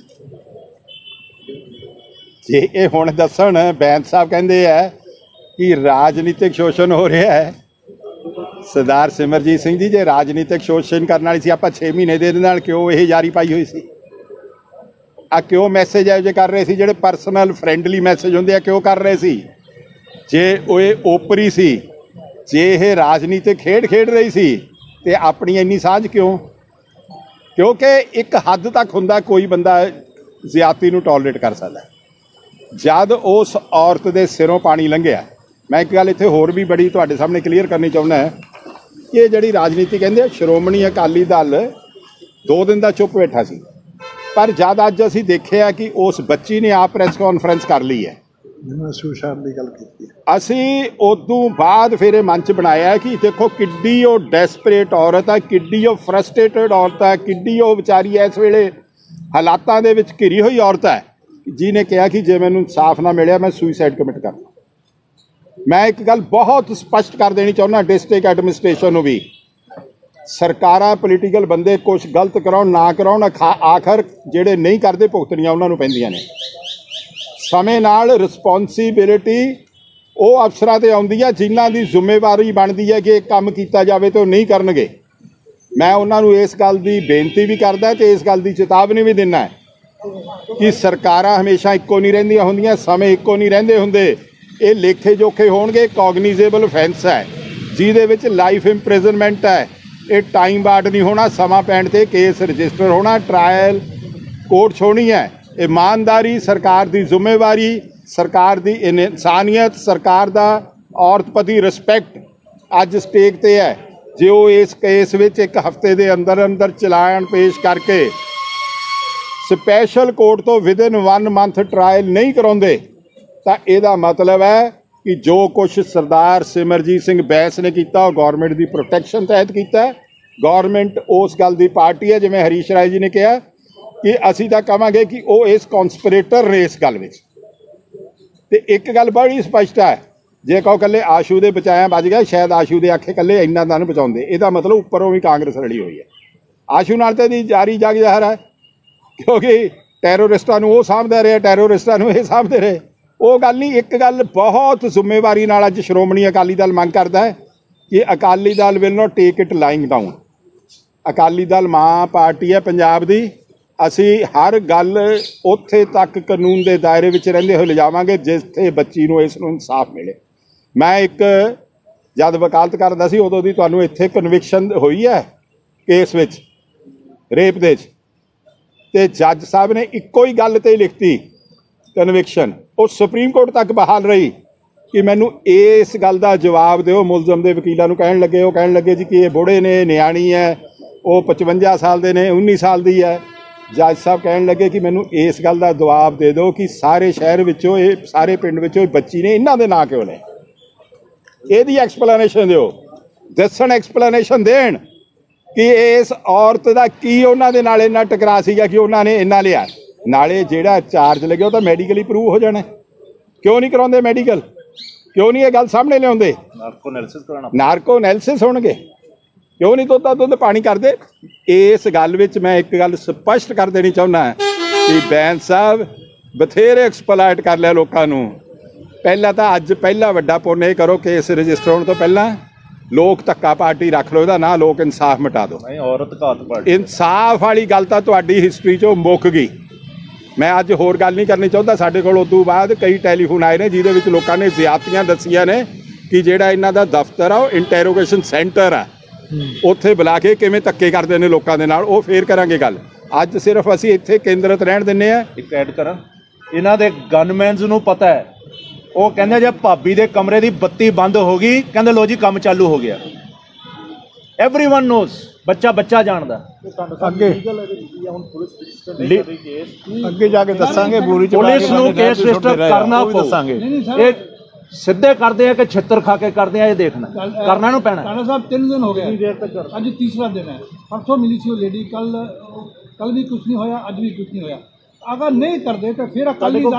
ਜੇ ਇਹ ਹੁਣ ਦੱਸਣ, ਬੈਂਸ ਸਾਹਿਬ ਕਹਿੰਦੇ ਹੈ ਕਿ ਰਾਜਨੀਤਿਕ ਸ਼ੋਸ਼ਣ ਹੋ ਰਿਹਾ ਹੈ। ਸਰਦਾਰ ਸਿਮਰਜੀਤ ਸਿੰਘ ਜੀ, ਜੇ ਰਾਜਨੀਤਿਕ ਸ਼ੋਸ਼ਣ ਕਰਨ ਵਾਲੀ ਸੀ ਆਪਾਂ 6 ਮਹੀਨੇ ਦੇ ਨਾਲ ਕਿਉਂ ਇਹ ਜਾਰੀ ਪਾਈ ਹੋਈ ਸੀ? ਆ ਕਿਉਂ ਮੈਸੇਜ ਇਹੋ ਜਿਹੇ ਕਰ ਰਹੇ ਸੀ ਜਿਹੜੇ ਪਰਸਨਲ ਫਰੈਂਡਲੀ ਮੈਸੇਜ ਹੁੰਦੇ ਆ, ਕਿਉਂ ਕਰ ਰਹੇ ਸੀ? ਜੇ ਉਹ ਓਪਰੀ ਸੀ, ਜੇ ਇਹ ਰਾਜਨੀਤਿਕ ਖੇਡ ਰਹੀ ਸੀ ਤੇ ਆਪਣੀ ਇੰਨੀ ਸਾਂਝ ਕਿਉਂ? ਕਿਉਂਕਿ ਇੱਕ ਹੱਦ ਤੱਕ ਹੁੰਦਾ ਕੋਈ ਬੰਦਾ ਜ਼ਿਆਦਤੀ ਨੂੰ ਟੋਲਰੇਟ ਕਰ ਸਕਦਾ। ਜਦ ਉਸ ਔਰਤ ਦੇ ਸਿਰੋਂ ਪਾਣੀ ਲੰਘਿਆ, ਮੈਂ ਇੱਕ ਗੱਲ ਇੱਥੇ ਹੋਰ ਵੀ ਬੜੀ ਤੁਹਾਡੇ ਸਾਹਮਣੇ ਕਲੀਅਰ ਕਰਨੀ ਚਾਹੁੰਦਾ ਕਿ ਇਹ ਜਿਹੜੀ ਰਾਜਨੀਤੀ ਕਹਿੰਦੇ ਆ, ਸ਼੍ਰੋਮਣੀ ਅਕਾਲੀ ਦਲ 2 ਦਿਨ ਦਾ ਚੁੱਪ ਬੈਠਾ ਸੀ, ਪਰ ਜਦ ਅੱਜ ਅਸੀਂ ਦੇਖਿਆ ਕਿ ਉਸ ਬੱਚੀ ਨੇ ਆਪ ਪ੍ਰੈਸ ਕਾਨਫਰੰਸ ਕਰ ਲਈ ਹੈ, ਸੁਸ਼ਾਰ ਦੀ ਗੱਲ ਕੀਤੀ, ਅਸੀਂ ਉਦੋਂ ਬਾਅਦ ਫਿਰ ਇਹ ਮੰਚ ਬਣਾਇਆ ਕਿ ਦੇਖੋ ਕਿੱਡੀ ਉਹ ਡੈਸਪਰੇਟ ਔਰਤ ਹੈ, ਕਿੱਡੀ ਉਹ ਫਰਸਟ੍ਰੇਟਡ ਔਰਤ ਹੈ, ਕਿੱਡੀ ਉਹ ਵਿਚਾਰੀ ਇਸ ਵੇਲੇ ਹਾਲਾਤਾਂ ਦੇ ਵਿੱਚ ਘਿਰੀ ਹੋਈ ਔਰਤ ਹੈ, ਜਿਹਨੇ ਕਿਹਾ ਕਿ ਜੇ ਮੈਨੂੰ ਇਨਸਾਫ ਨਾ ਮਿਲਿਆ ਮੈਂ ਸੁਸਾਈਡ ਕਮਿਟ ਕਰ। ਮੈਂ ਇੱਕ ਗੱਲ ਬਹੁਤ ਸਪਸ਼ਟ ਕਰ ਦੇਣੀ ਚਾਹੁੰਦਾ ਡਿਸਟ੍ਰਿਕਟ ਐਡਮਿਨਿਸਟ੍ਰੇਸ਼ਨ ਨੂੰ ਵੀ, ਸਰਕਾਰਾਂ ਪੋਲੀਟੀਕਲ ਬੰਦੇ ਕੁਛ ਗਲਤ ਕਰਾਉਣ ਨਾ ਕਰਾਉਣ, ਆਖਰ ਜਿਹੜੇ ਨਹੀਂ ਕਰਦੇ ਭੁਗਤਣੀਆਂ ਉਹਨਾਂ ਨੂੰ ਪੈਂਦੀਆਂ ਨੇ। ਸਮੇਂ ਨਾਲ ਰਿਸਪੌਂਸੀਬਿਲਿਟੀ ਉਹ ਅਫਸਰਾਂ 'ਤੇ ਆਉਂਦੀ ਹੈ ਜਿਨ੍ਹਾਂ ਦੀ ਜ਼ਿੰਮੇਵਾਰੀ ਬਣਦੀ ਹੈ ਕਿ ਇਹ ਕੰਮ ਕੀਤਾ ਜਾਵੇ ਤੇ ਉਹ ਨਹੀਂ ਕਰਨਗੇ। ਮੈਂ ਉਹਨਾਂ ਨੂੰ ਇਸ ਗੱਲ ਦੀ ਬੇਨਤੀ ਵੀ ਕਰਦਾ ਤੇ ਇਸ ਗੱਲ ਦੀ ਚੇਤਾਵਨੀ ਵੀ ਦਿੰਦਾ ਕਿ ਸਰਕਾਰਾਂ ਹਮੇਸ਼ਾ ਇੱਕੋ ਨਹੀਂ ਰਹਿੰਦੀਆਂ ਹੁੰਦੀਆਂ, ਸਮੇਂ ਇੱਕੋ ਨਹੀਂ ਰਹਿੰਦੇ ਹੁੰਦੇ। ਇਹ ਲੇਖੇ ਜੋਖੇ ਹੋਣਗੇ, ਕੋਗਨੀਜ਼ੇਬਲ offense ਹੈ ਜਿਹਦੇ ਵਿੱਚ ਲਾਈਫ ਇੰਪ੍ਰਿਜ਼ਨਮੈਂਟ ਹੈ। ਇਹ ਟਾਈਮ ਬਾਰਡ ਨਹੀਂ ਹੋਣਾ, ਸਮਾਂ ਪੈਣ 'ਤੇ ਕੇਸ ਰਜਿਸਟਰ ਹੋਣਾ, ਟਰਾਇਲ ਕੋਰਟ 'ਚ ਹੋਣੀ ਹੈ। ਇਮਾਨਦਾਰੀ ਸਰਕਾਰ ਦੀ ਜ਼ਿੰਮੇਵਾਰੀ, ਸਰਕਾਰ ਦੀ ਇਨਸਾਨੀਅਤ, ਸਰਕਾਰ ਦਾ ਔਰਤ ਪ੍ਰਤੀ ਰਿਸਪੈਕਟ ਅੱਜ ਸਟੇਕ 'ਤੇ ਹੈ। ਜੇ ਉਹ ਇਸ ਕੇਸ ਵਿੱਚ 1 ਹਫ਼ਤੇ ਦੇ ਅੰਦਰ ਚਲਾਨ ਪੇਸ਼ ਕਰਕੇ ਸਪੈਸ਼ਲ ਕੋਰਟ ਤੋਂ ਵਿਦਿਨ 1 ਮੰਥ ਟਰਾਇਲ ਨਹੀਂ ਕਰਾਉਂਦੇ ਤਾਂ ਇਹਦਾ ਮਤਲਬ ਹੈ ਕਿ ਜੋ ਕੁਛ ਸਰਦਾਰ ਸਿਮਰਜੀਤ ਸਿੰਘ ਬੈਂਸ ਨੇ ਕੀਤਾ ਉਹ ਗੌਰਮੈਂਟ ਦੀ ਪ੍ਰੋਟੈਕਸ਼ਨ ਤਹਿਤ ਕੀਤਾ। ਗੌਰਮੈਂਟ ਉਸ ਗੱਲ ਦੀ ਪਾਰਟੀ ਹੈ, ਜਿਵੇਂ ਹਰੀਸ਼ ਰਾਏ ਜੀ ਨੇ ਕਿਹਾ ਕਿ ਅਸੀਂ ਤਾਂ ਕਹਾਂਗੇ ਕਿ ਉਹ ਇਸ ਕੌਂਸਪੀਰੇਟਰ ਨੇ ਇਸ ਗੱਲ ਵਿੱਚ। ਤੇ ਇੱਕ ਗੱਲ ਬੜੀ ਸਪਸ਼ਟ ਹੈ, ਜੇ ਕਹੋ ਇਕੱਲੇ ਆਸ਼ੂ ਦੇ ਬਚਾਇਆ ਬਚ ਗਿਆ, ਸ਼ਾਇਦ ਆਸ਼ੂ ਦੇ ਆਖੇ ਇਕੱਲੇ ਇੰਨਾ ਤਾਂ ਨਹੀਂ ਬਚਾਉਂਦੇ, ਇਹਦਾ ਮਤਲਬ ਉੱਪਰੋਂ ਵੀ ਕਾਂਗਰਸ ਰਲੀ ਹੋਈ ਹੈ। ਆਸ਼ੂ ਨਾਲ ਤਾਂ ਦੀ ਜਾਰੀ ਜਗ ਜ਼ਾਹਰ ਹੈ, ਕਿਉਂਕਿ ਟੈਰੋਰਿਸਟਾਂ ਨੂੰ ਉਹ ਸਾਂਭਦਾ ਰਿਹਾ, ਟੈਰੋਰਿਸਟਾਂ ਨੂੰ ਇਹ ਸਾਂਭਦੇ ਰਹੇ। ਉਹ ਗੱਲ ਨਹੀਂ। ਇੱਕ ਗੱਲ ਬਹੁਤ ਜ਼ਿੰਮੇਵਾਰੀ ਨਾਲ ਅੱਜ ਸ਼੍ਰੋਮਣੀ ਅਕਾਲੀ ਦਲ ਮੰਗ ਕਰਦਾ ਹੈ ਕਿ Akali Dal will not take it lying down. Akali Dal ਮਾਂ ਪਾਰਟੀ ਹੈ ਪੰਜਾਬ ਦੀ, ਅਸੀਂ ਹਰ ਗੱਲ ਉੱਥੇ ਤੱਕ ਕਾਨੂੰਨ ਦੇ ਦਾਇਰੇ ਵਿੱਚ ਰਹਿੰਦੇ ਹੋਏ ਲਿਜਾਵਾਂਗੇ ਜਿੱਥੇ ਬੱਚੀ ਨੂੰ ਇਸ ਨੂੰ ਇਨਸਾਫ ਮਿਲੇ। ਮੈਂ ਇੱਕ ਜਦ ਵਕਾਲਤ ਕਰਦਾ ਸੀ ਉਦੋਂ ਦੀ ਤੁਹਾਨੂੰ ਇੱਥੇ ਕਨਵਿਕਸ਼ਨ ਹੋਈ ਹੈ ਕੇਸ ਵਿੱਚ, ਰੇਪ ਦੇ 'ਚ, ਤੇ ਜੱਜ ਸਾਹਿਬ ਨੇ ਇੱਕੋ ਹੀ ਗੱਲ 'ਤੇ ਲਿਖਤੀ ਕਨਵਿਕਸ਼ਨ, ਉਹ ਸੁਪਰੀਮ ਕੋਰਟ ਤੱਕ ਬਹਾਲ ਰਹੀ ਕਿ ਮੈਨੂੰ ਇਸ ਗੱਲ ਦਾ ਜਵਾਬ ਦਿਓ। ਮੁਲਜ਼ਮ ਦੇ ਵਕੀਲਾਂ ਨੂੰ ਕਹਿਣ ਲੱਗੇ, ਉਹ ਕਹਿਣ ਲੱਗੇ ਜੀ ਕਿ ਇਹ ਬੁੜੇ ਨੇ, ਨਿਆਣੀ ਹੈ, ਉਹ 55 ਸਾਲ ਦੇ ਨੇ, 19 ਸਾਲ ਦੀ ਹੈ। ਜੱਜ ਸਾਹਿਬ ਕਹਿਣ ਲੱਗੇ ਕਿ ਮੈਨੂੰ ਇਸ ਗੱਲ ਦਾ ਜਵਾਬ ਦੇ ਦਿਓ ਕਿ ਸਾਰੇ ਸ਼ਹਿਰ ਵਿੱਚੋਂ, ਇਹ ਸਾਰੇ ਪਿੰਡ ਵਿੱਚੋਂ ਇਹ ਬੱਚੀ ਨੇ, ਇਹਨਾਂ ਦੇ ਨਾਂ ਕਿਉਂ ਨੇ, ਇਹਦੀ ਐਕਸਪਲੇਨੇਸ਼ਨ ਦਿਓ। ਦੱਸਣ, ਐਕਸਪਲੇਨੇਸ਼ਨ ਦੇਣ ਕਿ ਇਸ ਔਰਤ ਦਾ ਕੀ ਉਹਨਾਂ ਦੇ ਨਾਲ ਇੰਨਾ ਟਕਰਾ ਸੀਗਾ ਕਿ ਉਹਨਾਂ ਨੇ ਇੰਨਾ ਲਿਆ। ਨਾਲੇ ਜਿਹੜਾ ਚਾਰਜ ਲੱਗਿਆ ਉਹ ਤਾਂ ਮੈਡੀਕਲੀ ਪ੍ਰੂਵ ਹੋ ਜਾਣਾ। ਕਿਉਂ ਨਹੀਂ ਕਰਾਉਂਦੇ ਮੈਡੀਕਲ? ਕਿਉਂ ਨਹੀਂ ਇਹ ਗੱਲ ਸਾਹਮਣੇ ਲਿਆਉਂਦੇ? ਨਾਰਕੋ ਐਨਾਲਿਸਿਸ ਹੋਣਗੇ। ਕਿਉਂ ਨਹੀਂ ਦੁੱਧ ਪਾਣੀ ਕਰਦੇ? ਇਸ ਗੱਲ ਵਿੱਚ ਮੈਂ ਇੱਕ ਗੱਲ ਸਪਸ਼ਟ ਕਰ ਦੇਣੀ ਚਾਹੁੰਦਾ ਕਿ ਬੈਂਸ ਸਾਹਿਬ ਬਥੇਰੇ ਐਕਸਪਲਾਇਟ ਕਰ ਲਿਆ ਲੋਕਾਂ ਨੂੰ। ਪਹਿਲਾਂ ਤਾਂ ਅੱਜ ਪਹਿਲਾ ਵੱਡਾ ਪੁੰਨ ਇਹ ਕਰੋ ਕੇਸ ਰਜਿਸਟਰ ਹੋਣ ਤੋਂ ਪਹਿਲਾਂ ਲੋਕ ਧੱਕਾ ਪਾਰਟੀ ਰੱਖ ਲਓ, ਇਹਦਾ ਨਾਂ ਲੋਕ ਇਨਸਾਫ ਮਿਟਾ ਦਿਓ। ਨਹੀਂ, ਔਰਤ ਘਾਤ ਪਾਰਟੀ ਇਨਸਾਫ ਵਾਲੀ ਗੱਲ ਤਾਂ ਤੁਹਾਡੀ ਹਿਸਟਰੀ 'ਚੋਂ ਮੁੱਕ ਗਈ। ਮੈਂ ਅੱਜ ਹੋਰ ਗੱਲ ਨਹੀਂ ਕਰਨੀ ਚਾਹੁੰਦਾ। ਸਾਡੇ ਕੋਲ ਉਦੋਂ ਬਾਅਦ ਕਈ ਟੈਲੀਫੋਨ ਆਏ ਨੇ ਜਿਹਦੇ ਵਿੱਚ ਲੋਕਾਂ ਨੇ ਜ਼ਿਆਦਤੀਆਂ ਦੱਸੀਆਂ ਨੇ ਕਿ ਜਿਹੜਾ ਇਹਨਾਂ ਦਾ ਦਫ਼ਤਰ ਆ ਉਹ ਇੰਟੈਰੋਗੇਸ਼ਨ ਸੈਂਟਰ ਆ, ਉੱਥੇ ਬੁਲਾ ਕੇ ਕਿਵੇਂ ਧੱਕੇ ਕਰਦੇ ਨੇ ਲੋਕਾਂ ਦੇ ਨਾਲ, ਉਹ ਫੇਰ ਕਰਾਂਗੇ ਗੱਲ। ਅੱਜ ਸਿਰਫ ਅਸੀਂ ਇੱਥੇ ਕੇਂਦਰਿਤ ਰਹਿਣ ਦਿੰਦੇ ਆ। ਇੱਕ ਐਡ ਕਰਾਂ, ਇਹਨਾਂ ਦੇ ਗਨਮੈਨਸ ਨੂੰ ਪਤਾ ਹੈ, ਉਹ ਕਹਿੰਦੇ ਜੇ ਭਾਬੀ ਦੇ ਕਮਰੇ ਦੀ ਬੱਤੀ ਬੰਦ ਹੋ ਗਈ, ਕਹਿੰਦੇ ਲੋ ਜੀ ਕੰਮ ਚਾਲੂ ਹੋ ਗਿਆ। ਐਵਰੀਵਨ ਨੋਸ, ਬੱਚਾ ਜਾਣਦਾ। ਅੱਗੇ ਜਾ ਕੇ ਦੱਸਾਂਗੇ, ਬੂਰੀ ਚ ਪੁਲਿਸ ਨੂੰ ਕੇਸ ਰਜਿਸਟਰ ਕਰਨਾ ਪਊ। ਇਹ ਸਿੱਧੇ ਕਰਦੇ ਆ ਕਿ ਛਿੱਤਰ ਖਾ ਕੇ ਕਰਦੇ ਆ, ਇਹ ਦੇਖਣਾ ਕਰਨਾ ਨੂੰ ਪੈਣਾ। राणा साहब 3 दिन हो गए, अज तीसरा दिन है। परसों मिली सी लेडी, कल भी कुछ नहीं होया, अज भी कुछ नहीं होया। अगर नहीं करते तो फिर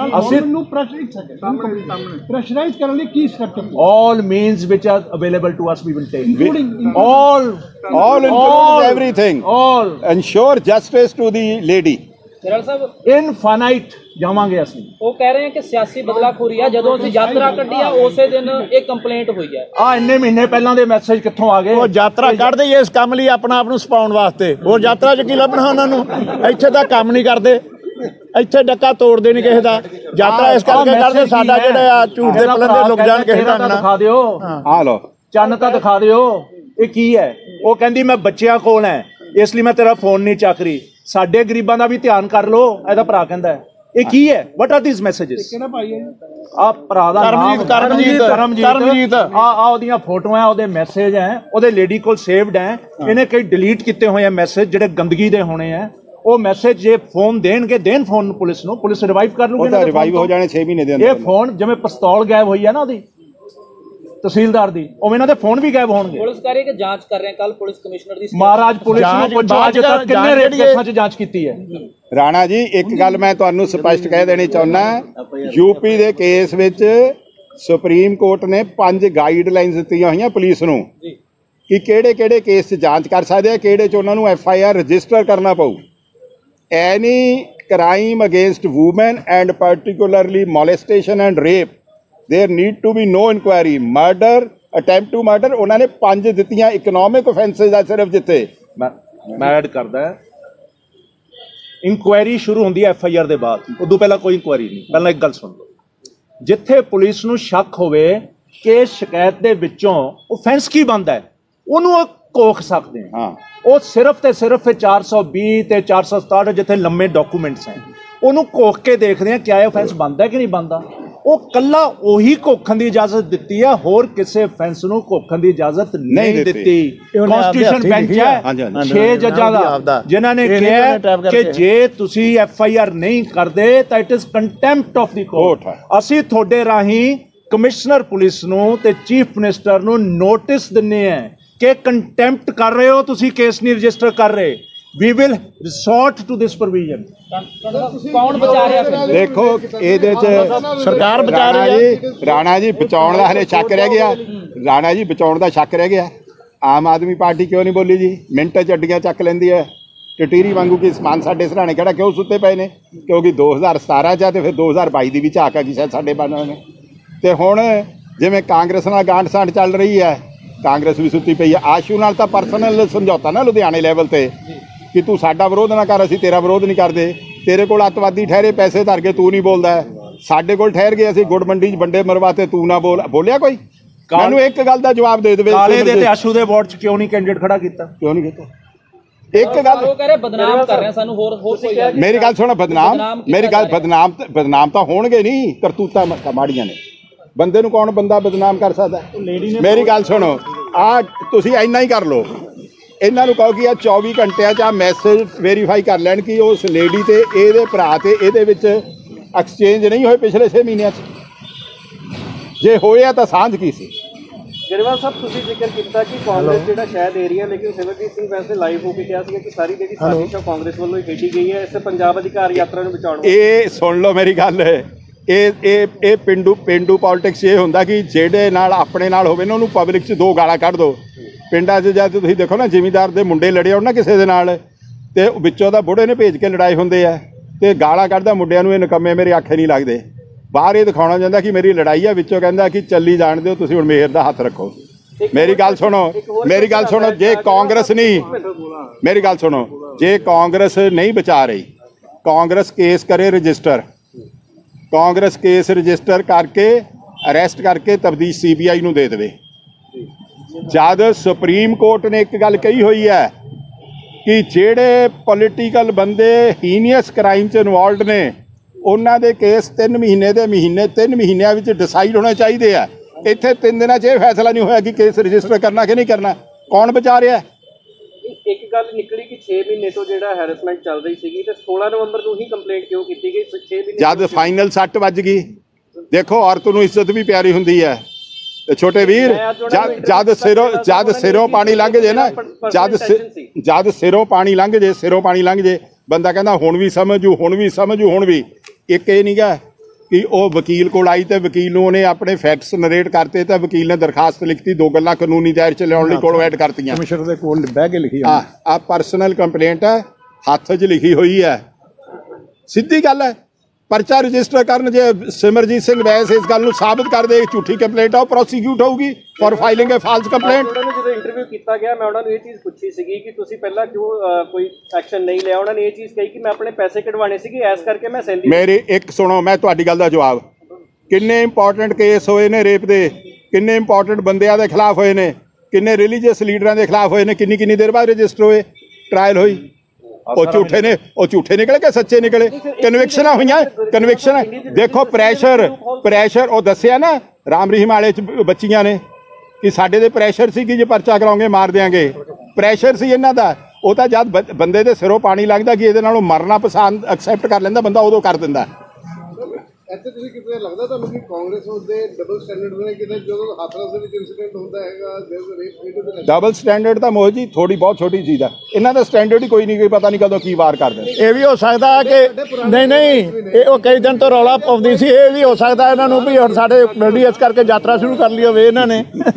प्रेशराइज करने ਲਈ ਕੀ ਸਟੈਪ ਚੁੱਕੋ? All means which are available to us we will take, including all everything, all ensure justice to the lady। General ਸਾਹਿਬ ਇਨਫਾਈਨਾਈਟ ਜਾਵਾਂਗੇ ਅਸੀਂ। ਉਹ ਕਹਿ ਰਹੇ ਆ ਕਿ ਸਿਆਸੀ ਬਦਲਾਖੋਰੀ ਆ, ਜਦੋਂ ਅਸੀਂ ਯਾਤਰਾ ਕੱਢੀ ਆ ਉਸੇ ਦਿਨ ਇਹ ਕੰਪਲੇਂਟ ਹੋਈ ਹੈ। ਆ ਇੰਨੇ ਮਹੀਨੇ ਪਹਿਲਾਂ ਦੇ ਮੈਸੇਜ ਕਿੱਥੋਂ ਆ ਗਏ? ਉਹ ਯਾਤਰਾ ਕੱਢਦੇ ਹੀ ਇਸ ਕੰਮ ਲਈ, ਆਪਣਾ ਆਪ ਨੂੰ ਛਪਾਉਣ ਵਾਸਤੇ। ਹੋਰ ਯਾਤਰਾ 'ਚ ਕੀ ਲੱਭਣਾ ਉਹਨਾਂ ਨੂੰ? ਇੱਥੇ ਤਾਂ ਕੰਮ ਨਹੀਂ ਕਰਦੇ, ਇੱਥੇ ਡੱਕਾ ਤੋੜਦੇ ਨਹੀਂ ਕਿਸੇ ਦਾ। ਯਾਤਰਾ ਇਸ ਕਰਕੇ ਕਰਦੇ ਸਾਡਾ ਜਿਹੜਾ ਆ ਝੂਠ ਦੇ ਪਲੰਦੇ ਲੁਕ ਜਾਣ ਕਿਸੇ ਦਾ। ਦਿਖਾ ਦਿਓ, ਆ ਲੋ ਚੰਨ ਤਾਂ ਦਿਖਾ ਦਿਓ। ਇਹ ਕੀ ਹੈ? ਉਹ ਕਹਿੰਦੀ ਮੈਂ ਬੱਚਿਆਂ ਕੋਲ ਹੈ, ਇਸ ਲਈ ਮੈਂ ਤੇਰਾ ਫੋਨ ਨਹੀਂ ਚੱਕ ਰਹੀ। ਸਾਡੇ ਗਰੀਬਾਂ ਦਾ ਵੀ ਧਿਆਨ ਕਰ ਲੋ, ਇਹਦਾ ਭਰਾ ਕਹਿੰਦਾ। ਇਹ ਕੀ ਹੈ? What are these messages? ਕਿਹੜਾ ਭਾਈ ਹੈ ਆ ਭਰਾ ਦਾ ਨਾਮ ਕਰਮਜੀਤ। ਆ ਉਹਦੀਆਂ ਫੋਟੋਆਂ, ਉਹਦੇ ਮੈਸੇਜ ਹੈ, ਉਹਦੇ ਲੇਡੀ ਕੋਲ ਸੇਵਡ ਹੈ। ਇਹਨੇ ਕਈ ਡਿਲੀਟ ਕੀਤੇ ਹੋਏ ਆ ਮੈਸੇਜ ਜਿਹੜੇ ਗੰਦਗੀ ਦੇ ਹੋਣੇ ਆ। ਉਹ ਮੈਸੇਜ ਜੇ ਫੋਨ ਦੇਣਗੇ, ਦੇਣ ਫੋਨ ਪੁਲਿਸ ਨੂੰ, ਪੁਲਿਸ ਰਿਵਾਈਵ ਕਰ ਲੂਗੀ। ਉਹਦਾ ਰਿਵਾਈਵ ਹੋ ਜਾਣੇ 6 ਮਹੀਨੇ ਦੇ ਅੰਦਰ। ਇਹ ਫੋਨ ਜਿਵੇਂ ਪਿਸਤੌਲ ਗਾਇਬ ਹੋਈ ਹੈ ਨਾ ਉਹਦੀ ਤਹਿਸੀਲਦਾਰ ਦੀ, ਉਵੇਂ ਇਹਨਾਂ ਦੇ ਫੋਨ ਵੀ ਗਾਇਬ ਹੋਣਗੇ। ਪੁਲਿਸ ਕਹਿ ਰਹੀ ਹੈ ਕਿ ਜਾਂਚ ਕਰ ਰਹੇ। ਕੱਲ ਪੁਲਿਸ ਕਮਿਸ਼ਨਰ ਦੀ ਮਹਾਰਾਜ ਪੁਲਿਸ ਨੂੰ ਪੁੱਛੋ ਅੱਜ ਤੱਕ ਕਿੰਨੇ ਰੇਪ ਕੇਸਾਂ 'ਚ ਜਾਂਚ ਕੀਤੀ ਹੈ। ਰਾਣਾ ਜੀ ਇੱਕ ਗੱਲ ਮੈਂ ਤੁਹਾਨੂੰ ਸਪਸ਼ਟ ਕਹਿ ਦੇਣੀ ਚਾਹੁੰਦਾ, ਯੂਪੀ ਦੇ ਕੇਸ ਵਿੱਚ ਸੁਪਰੀਮ ਕੋਰਟ ਨੇ 5 ਗਾਈਡਲਾਈਨਸ ਦਿੱਤੀਆਂ ਹੋਈਆਂ ਪੁਲਿਸ ਨੂੰ ਕਿ ਕਿਹੜੇ ਕੇਸ 'ਚ ਜਾਂਚ ਕਰ ਸਕਦੇ ਆ, ਕਿਹੜੇ 'ਚ ਉਹਨਾਂ ਨੂੰ FIR ਰਜਿਸਟਰ ਕਰਨਾ ਪਊ। Any crime against woman and particularly molestation and rape, there need to be no inquiry. Murder, attempt to murder ਉਹਨਾਂ ਨੇ 5 ਦਿੱਤੀਆਂ। ਇਕਨੋਮਿਕ ਆਫੈਂਸਸ ਆ ਸਿਰਫ ਜਿੱਥੇ ਮੈਂ ਐਡ ਕਰਦਾ, ਇਨਕੁਆਇਰੀ ਸ਼ੁਰੂ ਹੁੰਦੀ ਹੈ FIR ਦੇ ਬਾਅਦ, ਉਦੋਂ ਪਹਿਲਾਂ ਕੋਈ ਇਨਕੁਆਇਰੀ ਨਹੀਂ। ਪਹਿਲਾਂ ਇੱਕ ਗੱਲ ਸੁਣ ਲਓ, ਜਿੱਥੇ ਪੁਲਿਸ ਨੂੰ ਸ਼ੱਕ ਹੋਵੇ ਕਿ ਸ਼ਿਕਾਇਤ ਦੇ ਵਿੱਚੋਂ ਆਫੈਂਸ ਕੀ ਬਣਦਾ ਹੈ, ਉਹਨੂੰ ਉਹ ਕੋਖ ਸਕਦੇ ਹਾਂ। ਉਹ ਸਿਰਫ ਤੇ ਸਿਰਫ 420 ਤੇ 467 ਜਿੱਥੇ ਲੰਮੇ ਡਾਕੂਮੈਂਟਸ ਹੈ, ਉਹਨੂੰ ਕੋਖ ਕੇ ਦੇਖਦੇ ਆ ਕਿਆ ਇਹ ਆਫੈਂਸ ਬਣਦਾ ਕਿ ਨਹੀਂ ਬਣਦਾ। ਉਹ ਕੱਲਾ ਉਹੀ ਕੋਖਣ ਦੀ ਇਜਾਜ਼ਤ ਦਿੱਤੀ ਹੈ, ਹੋਰ ਕਿਸੇ ਅਫੈਂਸ ਨੂੰ ਕੋਖਣ ਦੀ ਇਜਾਜ਼ਤ ਨਹੀਂ ਦਿੱਤੀ। ਕਨਸਟੀਟਿਊਸ਼ਨ ਬੈਂਚ ਹੈ 6 ਜੱਜਾਂ ਦਾ, ਜਿਨ੍ਹਾਂ ਨੇ ਕਿਹਾ ਕਿ ਜੇ ਤੁਸੀਂ FIR ਨਹੀਂ ਕਰਦੇ ਤਾਂ it is contempt of the court. ਅਸੀਂ ਤੁਹਾਡੇ ਰਾਹੀਂ ਕਮਿਸ਼ਨਰ ਪੁਲਿਸ ਨੂੰ ਤੇ ਚੀਫ ਮਿਨਿਸਟਰ ਨੂੰ ਨੋਟਿਸ ਦਿੰਨੇ ਆ ਕਿ ਕੰਟੈਂਪਟ ਕਰ ਰਹੇ ਹੋ, ਤੁਸੀਂ ਕੇਸ ਨਹੀਂ ਰਜਿਸਟਰ ਕਰ ਰਹੇ। We will resort to this provision। ਕੌਣ ਬਚਾ ਰਿਹਾ ਫਿਰ? ਦੇਖੋ ਇਹਦੇ 'ਚ ਸਰਕਾਰ ਬਚਾ ਰਹੀ ਹੈ। ਰਾਣਾ ਜੀ ਬਚਾਉਣ ਦਾ ਹਲੇ ਸ਼ੱਕ ਰਹਿ ਗਿਆ। ਰਾਣਾ ਜੀ ਬਚਾਉਣ ਦਾ ਸ਼ੱਕ ਰਹਿ ਗਿਆ। ਆਮ ਆਦਮੀ ਪਾਰਟੀ ਕਿਉਂ ਨਹੀਂ ਬੋਲੀ ਜੀ? ਮਿੰਟ 'ਚ ਅੱਡੀਆਂ ਚੱਕ ਲੈਂਦੀ ਹੈ ਟਟੀਰੀ ਵਾਂਗੂ ਕਿ ਸਮਾਨ ਸਾਡੇ ਸਰਾਣੇ ਕਿਹੜਾ ਕਿਉਂ ਸੁੱਤੇ ਪਏ ਨੇ? ਕਿਉਂਕਿ 2017 'ਚ ਤੇ ਫਿਰ 2022 ਦੀ ਵੀ ਝਾਕ ਆ ਕਿ ਸ਼ਾਇਦ ਸਾਡੇ ਬਾਨਾਂ ਨੇ। ਤੇ ਹੁਣ ਜਿਵੇਂ ਕਾਂਗਰਸ ਨਾਲ ਗਾਂਢ ਸਾਂਢ ਚੱਲ ਰਹੀ ਹੈ, ਕਾਂਗਰਸ ਵੀ ਸੁੱਤੀ ਪਈ ਹੈ। ਆਸ਼ੂ ਨਾਲ ਤਾਂ ਪਰਸਨਲ ਸਮਝੌਤਾ ਨਾ ਲੁਧਿਆਣੇ ਲੈਵਲ ਤੇ ਕਿ ਤੂੰ ਸਾਡਾ ਵਿਰੋਧ ਨਾ ਕਰ, ਅਸੀਂ ਤੇਰਾ ਵਿਰੋਧ ਨਹੀਂ ਕਰਦੇ। ਤੇਰੇ ਕੋਲ ਅੱਤਵਾਦੀ ਠਹਿਰੇ, ਪੈਸੇ ਧਰ ਕੇ ਤੂੰ ਨਹੀਂ ਬੋਲਦਾ। ਸਾਡੇ ਕੋਲ ਠਹਿਰ ਗਏ, ਅਸੀਂ ਗੁੜ ਮੰਡੀ 'ਚ ਵੰਡੇ ਮਰਵਾਤੇ, ਤੂੰ ਨਾ ਬੋਲਿਆ ਕੋਈ? ਮੈਨੂੰ ਇੱਕ ਗੱਲ ਦਾ ਜਵਾਬ ਦੇ ਦੇਵੇ, ਕਾਲੇ ਦੇ ਤੇ ਆਸ਼ੂ ਦੇ ਵੋਟ 'ਚ ਕਿਉਂ ਨਹੀਂ ਕੈਂਡੀਡੇਟ ਖੜਾ ਕੀਤਾ? ਕਿਉਂ ਨਹੀਂ ਕੀਤਾ? ਇੱਕ ਗੱਲ ਉਹ ਕਹਿ ਰਹੇ ਬਦਨਾਮ ਕਰ ਰਹੇ ਸਾਨੂੰ, ਹੋਰ ਕੋਈ ਗੱਲ। ਮੇਰੀ ਗੱਲ ਸੁਣੋ, ਬਦਨਾਮ ਤਾਂ ਹੋਣਗੇ ਨਹੀਂ, ਕਰਤੂਤਾਂ ਮਾੜੀਆਂ ਨੇ। ਬੰਦੇ ਨੂੰ ਕੌਣ ਬੰਦਾ ਬਦਨਾਮ ਕਰ ਸਕਦਾ? ਮੇਰੀ ਗੱਲ ਸੁਣੋ, ਆ ਤੁਸੀਂ ਇੰਨਾ ਹੀ ਕਰ ਲਓ, ਇਹਨਾਂ ਨੂੰ ਕਹੋ ਕਿ ਆ 24 ਘੰਟਿਆਂ 'ਚ ਆ ਮੈਸੇਜ ਵੈਰੀਫਾਈ ਕਰ ਲੈਣ ਕਿ ਉਸ ਲੇਡੀ ਤੇ ਇਹਦੇ ਭਰਾ ਤੇ ਇਹਦੇ ਵਿੱਚ ਐਕਸਚੇਂਜ ਨਹੀਂ ਹੋਏ ਪਿਛਲੇ 6 ਮਹੀਨਿਆਂ 'ਚ। ਜੇ ਹੋਇਆ ਤਾਂ ਸਾਂਝ ਕੀ ਸੀ? ਗਰੇਵਾਲ ਸਾਹਿਬ ਤੁਸੀਂ ਜ਼ਿਕਰ ਕੀਤਾ ਕਿ ਕਾਂਗਰਸ ਜਿਹੜਾ ਸ਼ਾਇਦ ਏਰੀਆ, ਲੇਕਿਨ ਸਿਮਰਜੀਤ ਸਿੰਘ ਵੈਸੇ ਲਾਈਵ ਹੋ ਕੇ ਕਿਹਾ ਸੀ ਕਿ ਸਾਰੀ ਜਿਹੜੀ ਸਾਜ਼ਿਸ਼ ਕਾਂਗਰਸ ਵੱਲੋਂ ਹੀ ਖੇਡੀ ਗਈ ਹੈ ਇਸ ਪੰਜਾਬ ਅਧਿਕਾਰ ਯਾਤਰਾ ਨੂੰ ਬਚਾਉਣ। ਇਹ ਸੁਣ ਲਓ ਮੇਰੀ ਗੱਲ, ਇਹ ਪਿੰਡੂ ਪੋਲਿਟਿਕਸ ਇਹ ਹੁੰਦਾ ਕਿ ਜਿਹੜੇ ਨਾਲ ਆਪਣੇ ਨਾਲ ਹੋਵੇ ਨਾ ਉਹਨੂੰ ਪਬਲਿਕ 'ਚ 2 ਗਾਲਾਂ ਕੱਢ ਦਿਓ। ਪਿੰਡਾਂ 'ਚ ਜਦ ਤੁਸੀਂ ਦੇਖੋ ਨਾ ਜ਼ਿਮੀਂਦਾਰ ਦੇ ਮੁੰਡੇ ਲੜੇ ਹੋਣ ਨਾ ਕਿਸੇ ਦੇ ਨਾਲ, ਤੇ ਵਿੱਚੋਂ ਦਾ ਬੁੜੇ ਨੇ ਭੇਜ ਕੇ ਲੜਾਈ ਹੁੰਦੇ ਆ ਤੇ ਗਾਲਾਂ ਕੱਢਦਾ ਮੁੰਡਿਆਂ ਨੂੰ, ਇਹ ਨਿਕੰਮੇ ਮੇਰੇ ਆਖੇ ਨਹੀਂ ਲੱਗਦੇ। ਬਾਹਰ ਇਹ ਦਿਖਾਉਣਾ ਚਾਹੁੰਦਾ ਕਿ ਮੇਰੀ ਲੜਾਈ ਆ, ਵਿੱਚੋਂ ਕਹਿੰਦਾ ਕਿ ਚੱਲੀ ਜਾਣ ਦਿਓ, ਤੁਸੀਂ ਹੁਣ ਮੇਹਰ ਦਾ ਹੱਥ ਰੱਖੋ। मेरी गल सुनो, मेरी गल सुनो, जे कांग्रेस नहीं, मेरी गल सुनो, जे कांग्रेस नहीं बचा रही, कांग्रेस केस करे रजिस्टर, कांग्रेस केस रजिस्टर करके अरेस्ट करके तफ्तीश CBI नूं दे देवे। जद सुप्रीम कोर्ट ने एक गल कही हुई है कि जेड़े पोलिटिकल बंदे हीनियस क्राइम च इनवॉल्व ने उन्हां दे केस 3 महीनों विच डिसाइड होने चाहिए है। इत्थे 3 दिनों च फैसला नहीं होया कि केस रजिस्टर करना कि नहीं करना। कौन बचा रहा है? एक गल निकली कि 6 महीने तो जो हैरेसमेंट चल रही सी तो 16 नवंबर को ही कंप्लेंट क्यों की गई? 6 महीने जब फाइनल सट वज गई। देखो औरत नूं इज्जत भी प्यारी हुंदी है। छोटे वीर जद सिरों पानी लंघ जे ना, जद सिरों पानी लंघ जे बंदा कहता हुण भी समझू। एक ये नहीं गा कि वह वकील को आई तो वकील नूं उहने अपने फैक्ट्स नरेट करते तो वकील ने दरखास्त लिखती, 2 गल्लां कानूनी दायरे च लिआउण लई कोलों ऐड करतियां। कमिश्नर दे कोल बह के लिखी आ परसनल कंप्लेंट है, हत्थ 'च लिखी हुई है, सीधी गल है। परचा रजिस्टर करन जे सिमरजीत सिंह वैस इस गल नूं साबित कर दे झूठी कंप्लेंट आ, प्रोसीक्यूट होगी for filing a false complaint. जो इंटरव्यू किया गया मैं उन्होंने ये चीज़ पूछी सी कि तुसीं पहला क्यों कोई एक्शन नहीं लिया। उन्होंने ये चीज़ कही कि मैं अपने पैसे कढवाने सी, इस करके मैं सैलरी। मेरी एक सुनो, मैं तुहाडी गल दा जवाब, किन्ने इंपॉर्टेंट केस होए ने रेप दे, किन्ने इंपॉर्टेंट बंदियां दे खिलाफ होए ने, किन्ने रिलीजियस लीडरां दे खिलाफ होए ने, किन्नी देर बाद रजिस्टर होए, ट्रायल होई। वो झूठे निकले कि सच्चे निकले? कन्विक्शन हुई, कन्विक्शन। देखो प्रैशर वो दसिया ना राम रहीम वाले बच्चियां ने कि साडे दे प्रैशर सी कि जे परचा कराओगे मार देंगे, प्रैशर सी इन्हां दा। वो तो जब बंदे दे सिरों पानी लगदा कि इहदे नालों मरना पसंद एक्सैप्ट कर लैंदा बंदा, उदों कर दिंदा। ਇੱਥੇ ਤੁਸੀਂ ਕਿਤੇ ਲੱਗਦਾ ਤੁਹਾਨੂੰ ਕਿ ਕਾਂਗਰਸ ਦੇ ਡਬਲ ਸਟੈਂਡਰਡ ਨੇ ਕਿਤੇ ਜਦੋਂ ਹਾਥਰਸ ਦੇ ਵਿੱਚ ਇਨਸੀਡੈਂਟ ਹੁੰਦਾ ਹੈਗਾ ਡਬਲ ਸਟੈਂਡਰਡ ਤਾਂ ਮੋਹ ਜੀ ਥੋੜੀ ਬਹੁਤ ਛੋਟੀ ਚੀਜ਼ ਆ, ਇਹਨਾਂ ਦਾ ਸਟੈਂਡਰਡ ਹੀ ਕੋਈ ਨਹੀਂ, ਕੋਈ ਪਤਾ ਨਹੀਂ ਕਦੋਂ ਕੀ ਵਾਰ ਕਰ ਦਿੰਦੇ। ਇਹ ਵੀ ਹੋ ਸਕਦਾ ਕਿ ਨਹੀਂ ਇਹ ਉਹ ਕਈ ਦਿਨ ਤੋਂ ਰੌਲਾ ਪਾਉਂਦੀ ਸੀ, ਇਹ ਵੀ ਹੋ ਸਕਦਾ ਇਹਨਾਂ ਨੂੰ ਵੀ ਹੁਣ ਸਾਡੇ ਮਿਲਦੀ ਇਸ ਕਰਕੇ ਯਾਤਰਾ ਸ਼ੁਰੂ ਕਰ ਲਈ ਹੋਵੇ ਇਹਨਾਂ ਨੇ।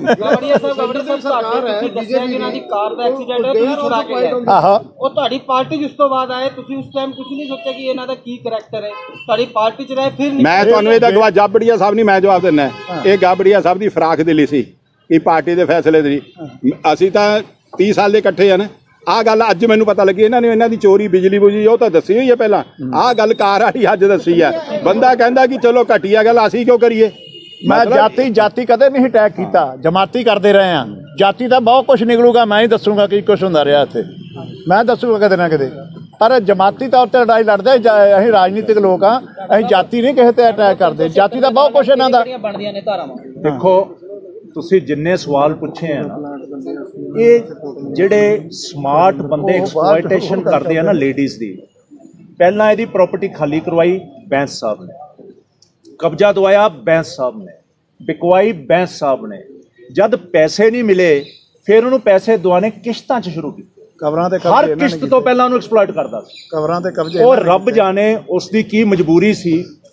ਇਹਨਾਂ ਦੀ ਕਾਰ ਦਾ ਐਕਸੀਡੈਂਟ ਤੁਸੀਂ ਛੁਡਾ ਕੇ ਲਿਆਏ, ਉਹ ਤੁਹਾਡੀ ਪਾਰਟੀ ਜਿਸ ਤੋਂ ਬਾਅਦ ਆਏ ਤੁਸੀਂ ਉਸ ਟਾਈਮ ਕੁਝ ਨਹੀਂ ਸੋਚਿਆ ਕਿ ਇਹਨਾਂ ਦਾ ਕੀ ਕਰੈਕਟਰ ਹੈ, ਤੁਹਾਡੀ ਪਾਰਟੀ 'ਚ ਰਹੇ ਫਿਰ। मैं तुहानूं इहदा गवाह जाबड़िया साहब नहीं, मैं जवाब दिना। ये गाबड़िया साहब की फराख दिली सी कि पार्टी के फैसले दी। असीं तां 30 साल दे इकट्ठे हैं ना। आह गल अज मैनूं पता लगी, इन्हां ने इन्हां दी चोरी बिजली बुजी वो तो दसी हुई है पहलां, आह गल कार वाली अज दसी है। बंदा कहंदा कि चलो घटिया गल असीं क्यों करिए। मैं जाति कदे नहीं अटैक किया, जमाती करते रहे हैं। जाति का बहुत कुछ निकलूगा, मैं ही दसूँगा कि कुछ होंदा रहा इत्थे, मैं दसूँगा कदे ना कदे। पर जमाती तौर पर लड़ाई लड़ते असीं राजनीतिक लोग हाँ, असीं जाति नहीं किसी ते अटैक करते। जाति का बहुत कुछ इन्हां दा। देखो तुसीं जिन्ने सवाल पूछे हैं ना, ये जिहड़े स्मार्ट बंदे एक्सप्लॉयटेशन करते हैं ना लेडीज़ दी, पहलां इहदी प्रॉपर्टी खाली करवाई बैंस साहब ने, कब्जा दवाया बैंस साहब ने, बिकवाई बैंस साहब ने। जब पैसे नहीं मिले फिर उन्होंने पैसे दवाने किश्तां च शुरू की, हर किश्त तो पहला उन्होंने एक्सप्लॉयट करता कबरां ते कब्जे। और रब जाने उसकी की मजबूरी सी,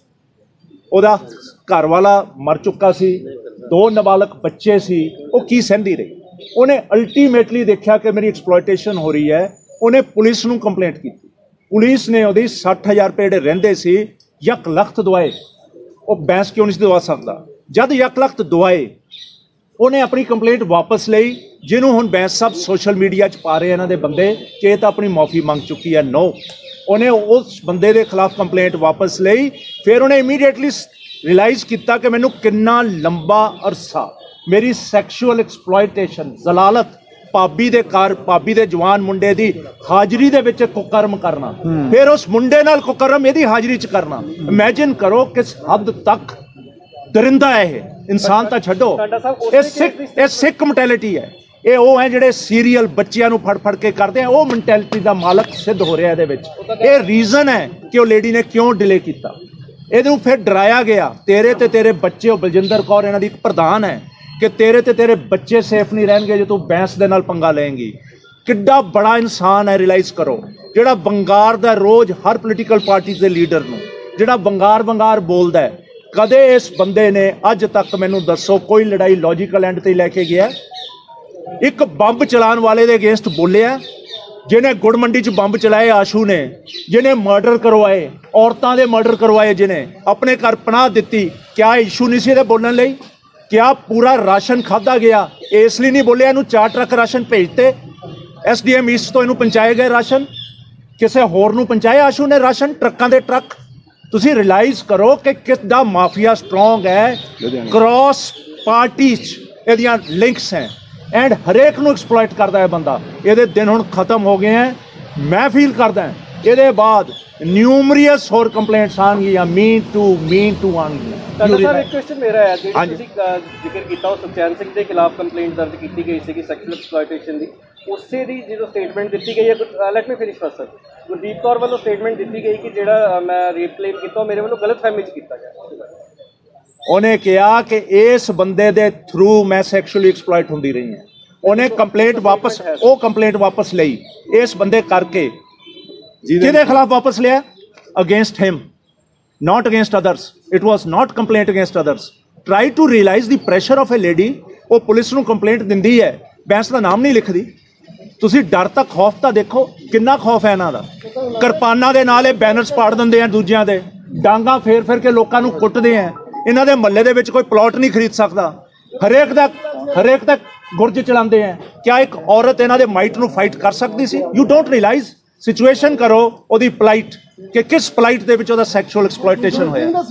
ओदा घर वाला मर चुका सी, 2 नाबालग बच्चे सी, वो की सहंदी रही। उन्हें अल्टीमेटली देखा कि मेरी एक्सप्लॉयटेशन हो रही है, उन्हें पुलिस नूं कंप्लेंट की। पुलिस ने उहदी 60,000 रुपये जिहड़े रहिंदे सी 1 लख दवाए। वो बैंस क्यों नहीं दवा सकता? जब 1 लख दवाए उन्हें अपनी कंप्लेंट वापस लई, जिन्हों हुण बैंस साहब सोशल मीडिया च पा रहे हैं इन्हां दे बंदे कि ये तो अपनी माफ़ी मंग चुकी है। नो, उन्हें उस बंदे के खिलाफ कंप्लेंट वापस लई, फिर उन्हें इमीडिएटली रियलाइज़ किया कि मैनूं कितना लंबा अरसा मेरी सैक्शुअल एक्सप्लॉयटेशन जलालत भाभी दे घर भाभी दे जवान मुंडे दी हाजरी दे विच कुकर्म करना, फिर उस मुंडे नाल कुकर्म इहदी हाजरी च करना। इमेजिन करो किस हद तक दरिंदा है ये इंसान। तो छड्डो, ये सिख मैंटेलिटी है। ये वो है जिहड़े सीरियल बच्चियां नूं फड़ फड़ के करते हैं, वो मैंटेलिटी का मालक सिद्ध हो रहा है। ये रीजन है कि वो लेडी ने क्यों डिले किया। इहनूं फिर डराया गया, तेरे ते तेरे बच्चे, वो बलजिंदर कौर इन्हां दी प्रधान है कि तेरे ते तेरे बच्चे सेफ नहीं रहेंगे जो तू बैंस दे नाल पंगा लेंगी। किड्डा बड़ा इंसान है, रियलाइज़ करो, जिहड़ा बंगार दा रोज़ हर पोलीटिकल पार्टी के लीडर नूं जिहड़ा बंगार बोलदा है। कदे इस बंदे ने अज तक मैनू दसो कोई लड़ाई लॉजिकल एंड ते लैके गया? एक बंब चलाने वाले दे अगेंस्ट बोलिया, जिन्हें गुड़ मंडी च बंब चलाए आशू ने, जिन्हें मर्डर करवाए, औरतों के मर्डर करवाए, जिन्हें अपने घर पनाह दी, क्या इशू नहीं सी बोलने लई? क्या पूरा राशन खाधा गया? इसलिए नहीं बोलिया इनू 4 ट्रक राशन भेजते, SDM ईस्ट तो इनू पहुंचाए गए राशन, किसी होर नू पहुंचाया आशू ने राशन, ट्रकों के ट्रक। तुसी रियलाइज करो कि कितना माफिया स्ट्रोंग है, क्रॉस पार्टी ਇਹਦੀਆਂ लिंक्स हैं एंड हरेक ਨੂੰ एक्सप्लॉइट करता है बंदा। ਇਹਦੇ दिन हुण खत्म हो गए हैं। मैं फील करदा ਇਹਦੇ बाद न्यूमरीअस होर कंप्लेंट्स आउणगीਆਂ मीन टू आउणगੀਆਂ। ਤੁਹਾਡਾ ਸਰ ਇੱਕ ਕੁਐਸਚਨ ਮੇਰਾ ਹੈ, ਜਿਹੜੀ ਤੁਸੀਂ ਜ਼ਿਕਰ ਕੀਤਾ ਉਹ ਸੁਖਚੈਨ ਸਿੰਘ ਦੇ ਖਿਲਾਫ ਕੰਪਲੇਂਟ ਦਰਜ ਕੀਤੀ ਗਈ ਸੀ ਸੈਕਸ਼ੂਅਲ ਐਕਸਪਲੋਇਟੇਸ਼ਨ ਦੀ, ਉਸੇ ਦੀ ਜਦੋਂ ਸਟੇਟਮੈਂਟ ਦਿੱਤੀ ਗਈ ਹੈ, let me finish first sir, Gurdeep Kaur ਵੱਲੋਂ ਸਟੇਟਮੈਂਟ ਦਿੱਤੀ ਗਈ ਕਿ ਜਿਹੜਾ ਮੈਂ ਰੇਪ ਕਲੇਮ ਕੀਤਾ ਉਹ ਮੇਰੇ ਵੱਲੋਂ ਗਲਤਫਹਿਮੀ 'ਚ ਕੀਤਾ ਗਿਆ। ਉਹਨੇ ਕਿਹਾ ਕਿ ਇਸ ਬੰਦੇ ਦੇ ਥਰੂ ਮੈਂ ਸੈਕਸ਼ੂਅਲੀ ਐਕਸਪਲੋਇਟ ਹੁੰਦੀ ਰਹੀ ਹਾਂ। ਉਹਨੇ ਕੰਪਲੇਂਟ ਵਾਪਸ, ਉਹ ਕੰਪਲੇਂਟ ਵਾਪਸ ਲਈ ਇਸ ਬੰਦੇ ਕਰਕੇ। ਕਿਹਦੇ ਖਿਲਾਫ ਵਾਪਸ ਲਿਆ? Against him, not against others. It was not complaint against others. Try to realize the pressure of a lady. ਉਹ ਪੁਲਿਸ ਨੂੰ ਕੰਪਲੇਂਟ ਦਿੰਦੀ ਹੈ, ਬੈਂਸ ਦਾ ਨਾਮ ਨਹੀਂ ਲਿਖਦੀ। ਤੁਸੀਂ ਡਰ ਤਾਂ ਖੌਫ ਤਾਂ ਦੇਖੋ, ਕਿੰਨਾ ਖੌਫ ਹੈ ਇਹਨਾਂ ਦਾ। ਕਿਰਪਾਨਾਂ ਦੇ ਨਾਲ ਇਹ ਬੈਨਰਸ ਪਾੜ ਦਿੰਦੇ ਆ ਦੂਜਿਆਂ ਦੇ, ਡਾਂਗਾ ਫੇਰ ਕੇ ਲੋਕਾਂ ਨੂੰ ਕੁੱਟਦੇ ਆ। ਇਹਨਾਂ ਦੇ ਮਹੱਲੇ ਦੇ ਵਿੱਚ ਕੋਈ ਪਲਾਟ ਨਹੀਂ ਖਰੀਦ ਸਕਦਾ, ਹਰੇਕ ਦਾ ਗੁਰਜ ਚਲਾਉਂਦੇ ਆ। ਕਿਆ ਇੱਕ ਔਰਤ ਇਹਨਾਂ ਦੇ ਮਾਈਟ ਨੂੰ ਫਾਈਟ ਕਰ ਸਕਦੀ ਸੀ? You don't realise. ਸਿਚੁਏਸ਼ਨ ਕਰੋ ਉਹਦੀ ਪਲਾਈਟ, ਕਿ ਕਿਸ ਪਲਾਈਟ ਦੇ ਵਿੱਚ ਉਹਦਾ ਸੈਕਸ਼ੂਅਲ ਐਕਸਪਲੋਇਟੇਸ਼ਨ ਹੋਇਆ।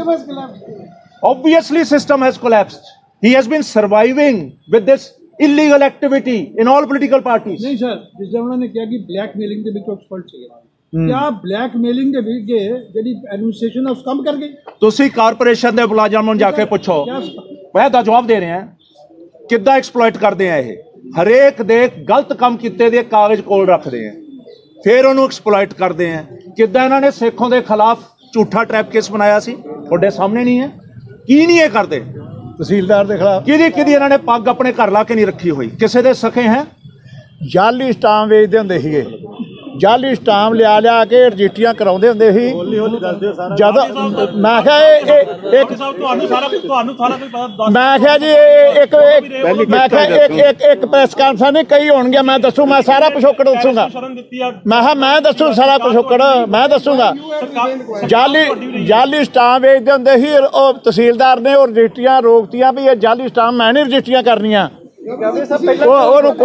Obviously system has collapsed. He has been surviving with this illegal activity in all political parties. नहीं सर, जिस तरह उन्होंने किया कि ब्लैकमेलिंग के ਵਿੱਚ ਐਕਸਪਰਟ ਸੀਗੇ, क्या ब्लैकमेलिंग ਦੇ ਵਿੱਚ ਜਿਹੜੀ ਐਡਮਿਨਿਸਟ੍ਰੇਸ਼ਨ ਉਸ ਕੰਮ ਕਰ ਗਈ? ਤੁਸੀਂ ਕਾਰਪੋਰੇਸ਼ਨ ਦੇ ਮੁਲਾਜ਼ਮਾਂ ਨੂੰ ਜਾ ਕੇ ਪੁੱਛੋ, ਮੈਂ ਤਾਂ ਜਵਾਬ ਦੇ ਰਿਹਾ ਕਿੱਦਾਂ ਐਕਸਪਲੋਇਟ ਕਰਦੇ ਆ ਇਹ। ਹਰੇਕ ਦੇ ਗਲਤ ਕੰਮ ਕੀਤੇ ਦੇ ਕਾਗਜ਼ ਕੋਲ ਰੱਖਦੇ ਆ, ਫਿਰ ਉਹਨੂੰ ਐਕਸਪਲੋਇਟ ਕਰਦੇ ਆ। ਕਿੱਦਾਂ ਇਹਨਾਂ ਨੇ ਸੇਖੋਂ ਦੇ ਖਿਲਾਫ ਝੂਠਾ ਟ੍ਰੈਪ ਕੇਸ ਬਣਾਇਆ ਸੀ, ਤੁਹਾਡੇ ਸਾਹਮਣੇ ਨਹੀਂ ਹੈ। ਕੀ ਨਹੀਂ ਇਹ ਕਰਦੇ? ਤਹਿਸੀਲਦਾਰ ਦੇ ਖਿਲਾਫ ਕਿਹਦੀ ਇਹਨਾਂ ਨੇ ਪੱਗ ਆਪਣੇ ਘਰ ਲਾ ਕੇ ਨਹੀਂ ਰੱਖੀ ਹੋਈ? ਕਿਸੇ ਦੇ ਸਕੇ ਹੈ? ਜਾਲੀ ਸਟਾਮ ਵੇਚਦੇ ਹੁੰਦੇ ਸੀਗੇ, ਜਾਲੀ ਸਟਾਮ ਲਿਆ ਕੇ ਰਜਿਸਟਰੀਆਂ ਕਰਾਉਂਦੇ ਹੁੰਦੇ ਸੀ। ਜਦੋਂ ਮੈਂ ਕਿਹਾ ਮੈਂ ਕਿਹਾ ਜੀ ਮੈਂ ਕਿਹਾ ਇੱਕ ਪ੍ਰੈਸ ਕਾਨਫਰੰਸ ਨਹੀਂ, ਕਈ ਹੋਣਗੇ, ਮੈਂ ਦੱਸੂ, ਮੈਂ ਸਾਰਾ ਪਿਛੋਕੜ ਦੱਸੂਗਾ। ਮੈਂ ਕਿਹਾ ਮੈਂ ਦੱਸੂ ਸਾਰਾ ਪਿਛੋਕੜ, ਮੈਂ ਦੱਸੂਗਾ। ਜਾਲੀ ਸਟਾਮ ਵੇਚਦੇ ਹੁੰਦੇ ਸੀ, ਉਹ ਤਹਿਸੀਲਦਾਰ ਨੇ ਉਹ ਰਜਿਸਟਰੀਆਂ ਰੋਕਤੀਆਂ ਵੀ ਇਹ ਜਾਲੀ ਸਟਾਮ ਮੈਂ ਨਹੀਂ ਰਜਿਸਟਰੀਆਂ ਕਰਨੀਆਂ। ਮੈਂ